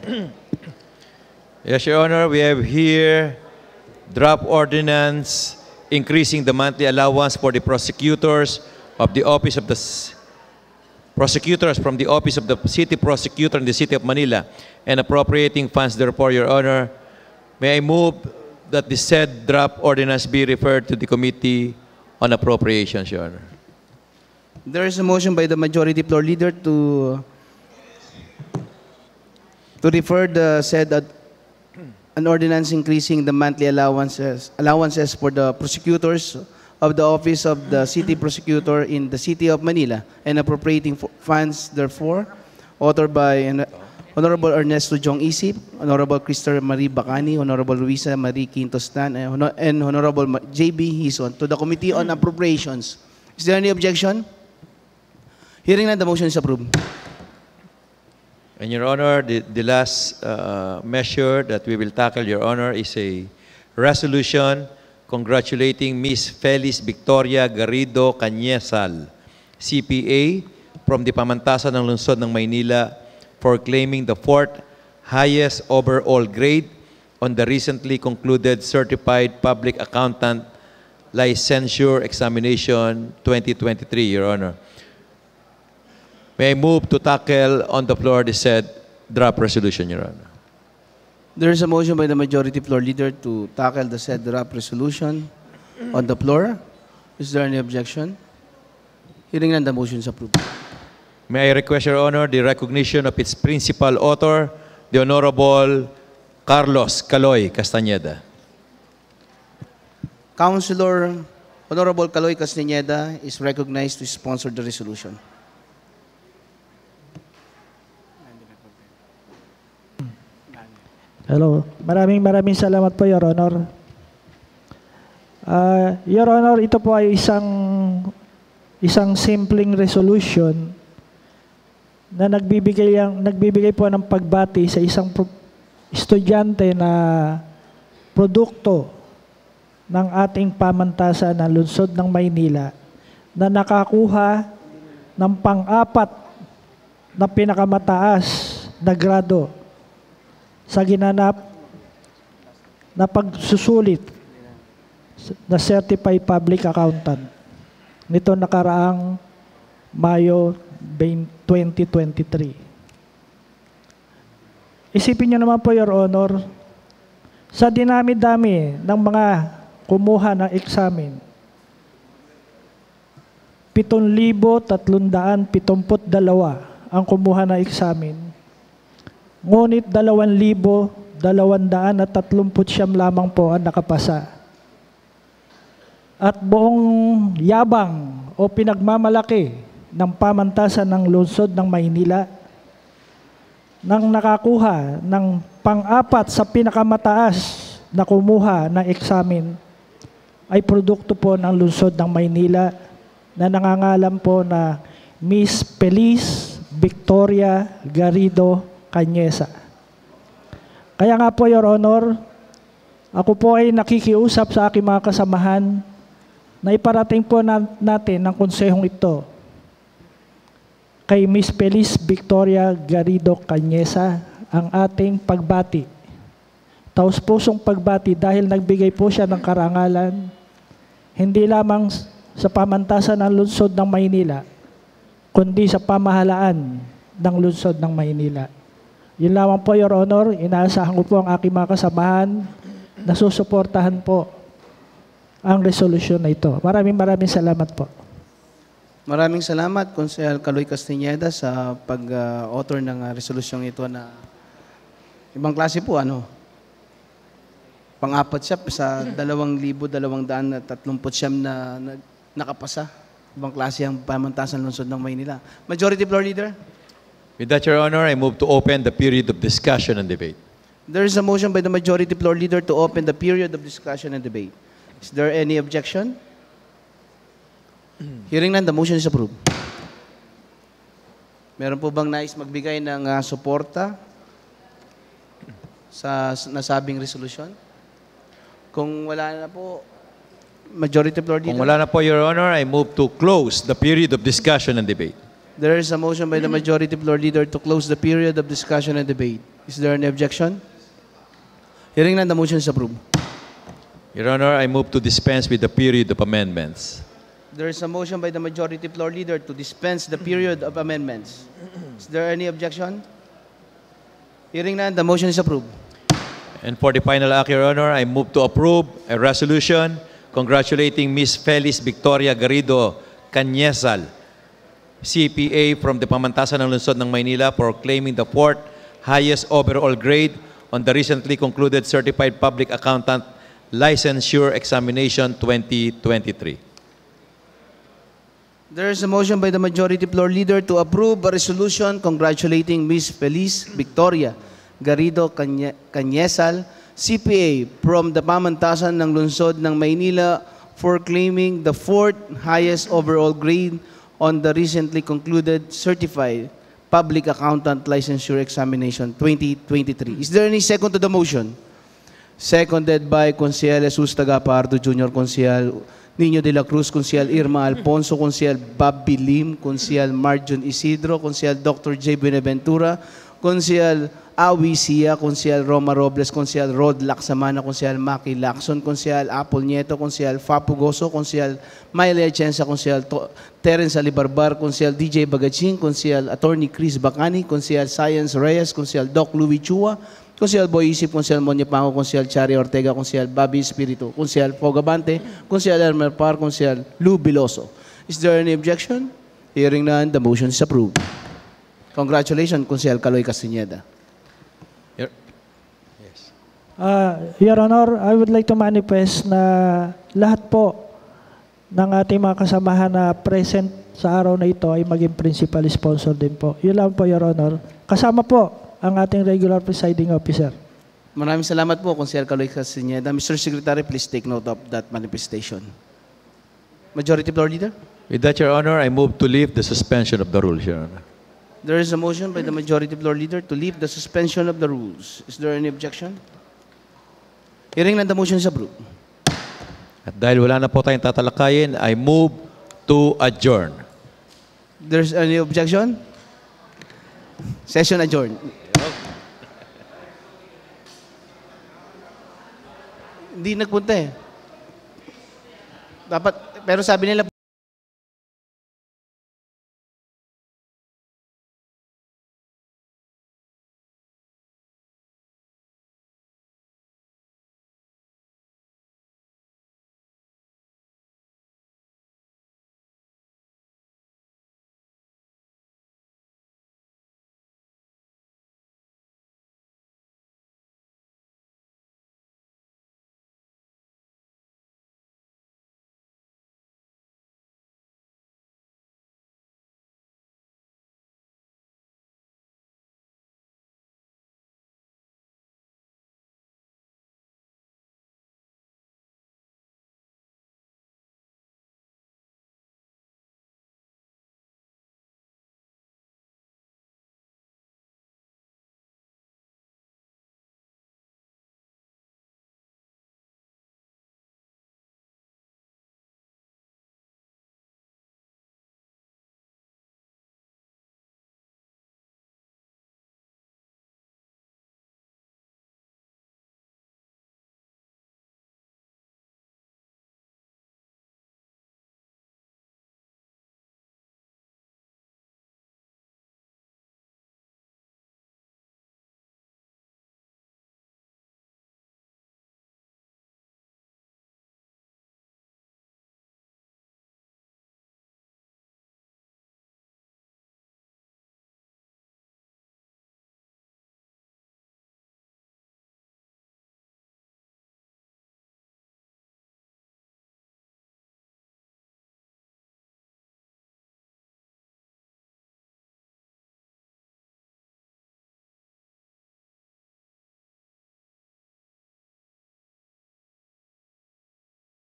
Yes, Your Honor, we have here draft ordinance increasing the monthly allowance for the prosecutors of the office of the prosecutors from the office of the city prosecutor in the city of Manila and appropriating funds therefore, Your Honor. May I move that the said draft ordinance be referred to the Committee on Appropriations, Your Honor. There is a motion by the Majority Floor Leader to refer the said an ordinance increasing the monthly allowances for the prosecutors of the office of the city prosecutor in the city of Manila and appropriating funds therefore, authored by Honorable Ernesto Jong Isip, Honorable Christopher Marie Bacani, Honorable Luisa Marie Quintostan, and Honorable J.B. Hison to the Committee on Appropriations. Is there any objection? Hearing none, the motion is approved. And Your Honor, the last measure that we will tackle, Your Honor, is a resolution congratulating Miss Feliz Victoria Garrido Cañesal, CPA, from the Pamantasan ng Lungsod ng Maynila for claiming the 4th highest overall grade on the recently concluded Certified Public Accountant Licensure Examination 2023, Your Honor. May I move to tackle on the floor the said draft resolution, Your Honor. There is a motion by the Majority Floor Leader to tackle the said draft resolution on the floor. Is there any objection? Hearing none, the motion is approved. May I request, Your Honor, the recognition of its principal author, the Honorable Carlos Caloy Castañeda. Councilor Honorable Caloy Castañeda is recognized to sponsor the resolution. Hello. Maraming salamat po, Your Honor. Your Honor, ito po ay isang simpleng resolution na nagbibigay po ng pagbati sa isang estudyante na produkto ng ating pamantasan ng lungsod ng Maynila na nakakuha ng pang-apat na pinakamataas na grado sa ginanap na pagsusulit na Certified Public Accountant nito nakaraang Mayo 2023. Isipin niyo naman po, Your Honor, sa dinami-dami ng mga kumuha ng examen, 7,372 ang kumuha ng examen. Ngunit 2,239 lamang po ang nakapasa. At buong yabang o pinagmamalaki ng pamantasan ng lungsod ng Maynila nang nakakuha ng pang-apat sa pinakamataas na kumuha ng examen ay produkto po ng lungsod ng Maynila na nangangalan po na Miss Feliz Victoria Garrido Cañesa. Kaya nga po, Your Honor, ako po ay nakikiusap sa aking mga kasamahan na iparating po natin ng konsehong ito kay Miss Feliz Victoria Garrido Cañesa ang ating pagbati. Taos-pusong pagbati dahil nagbigay po siya ng karangalan hindi lamang sa pamantasan ng lungsod ng Maynila, kundi sa pamahalaan ng lungsod ng Maynila. Yun lamang po, Your Honor. Inaasahan ko po ang aking mga kasamahan na susuportahan po ang resolusyon na ito. Maraming salamat po. Maraming salamat, Konsehal Kaloy Castañeda, sa pag-author ng resolusyong ito na ibang klase po, pang-apat siya sa 2,239 na nakapasa. Ibang klase ang pamantasan ng lungsod ng Maynila. Majority Floor Leader. With that, Your Honor, I move to open the period of discussion and debate. There is a motion by the Majority Floor Leader to open the period of discussion and debate. Is there any objection? Hearing none, the motion is approved. Meron po bang nais magbigay ng suporta sa nasabing resolution? Kung wala na po, Majority Floor Leader. Kung wala na po, Your Honor, I move to close the period of discussion and debate. There is a motion by the Majority Floor Leader to close the period of discussion and debate. Is there any objection? Hearing none, the motion is approved. Your Honor, I move to dispense with the period of amendments. There is a motion by the Majority Floor Leader to dispense the period of amendments. Is there any objection? Hearing none, the motion is approved. And for the final act, Your Honor, I move to approve a resolution congratulating Miss Feliz Victoria Garrido Cañesal, CPA from the Pamantasan ng Lungsod ng Maynila, for claiming the 4th highest overall grade on the recently concluded Certified Public Accountant Licensure Examination 2023. There is a motion by the Majority Floor Leader to approve a resolution congratulating Miss Feliz Victoria Garrido Cañesal, CPA from the Pamantasan ng Lungsod ng Maynila, for claiming the 4th highest overall grade on the recently concluded Certified Public Accountant Licensure Examination 2023. Is there any second to the motion? Seconded by Konsehal Jesus Tagapardo Jr., Konsehal Nino de la Cruz, Konsehal Irma Alfonso, Konsehal Bobby Lim, Konsehal Marjon Isidro, Konsehal Dr. J. Buenaventura, Konsehal Awi Sia, Konsehal Roma Robles, Konsehal Rod Laksamana, Konsehal Maki Lacson, Konsehal Apple Nieto, Konsehal Fapu Goso, Konsehal Mayle Atienza, Konsehal Terence Alibarbar, Konsehal DJ Bagaching, Konsehal Attorney Chris Bacani, Konsehal Science Reyes, Konsehal Doc Louis Chua, Konsehal Boy Isip, Konsehal Monya Pango, Konsehal Chari Ortega, Konsehal Bobby Espiritu, Konsehal Fogabante, Konsehal Elmer Par, Konsehal Lou Biloso. Is there any objection? Hearing none, the motion is approved. Congratulations, Konsehal Kaloy Castañeda. Your Honor, I would like to manifest na lahat po ng ating mga kasamahan na present sa araw na ito ay maging principal sponsor din po. Yun lang po, Your Honor. Kasama po ang ating regular presiding officer. Maraming salamat po, Consiel Caloy Castañeda. Mr. Secretary, please take note of that manifestation. Majority Floor Leader? With that, Your Honor, I move to lift the suspension of the rules, Your Honor. There is a motion by the Majority Floor Leader to lift the suspension of the rules. Is there any objection? Hearing none, the motion is approved. At dahil wala na po tayong tatalakayin, I move to adjourn. There's any objection? Session adjourned. Hindi nagpunta eh. Dapat, pero sabi nila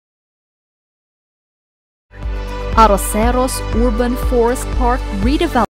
Arroceros Urban Forest Park redevelopment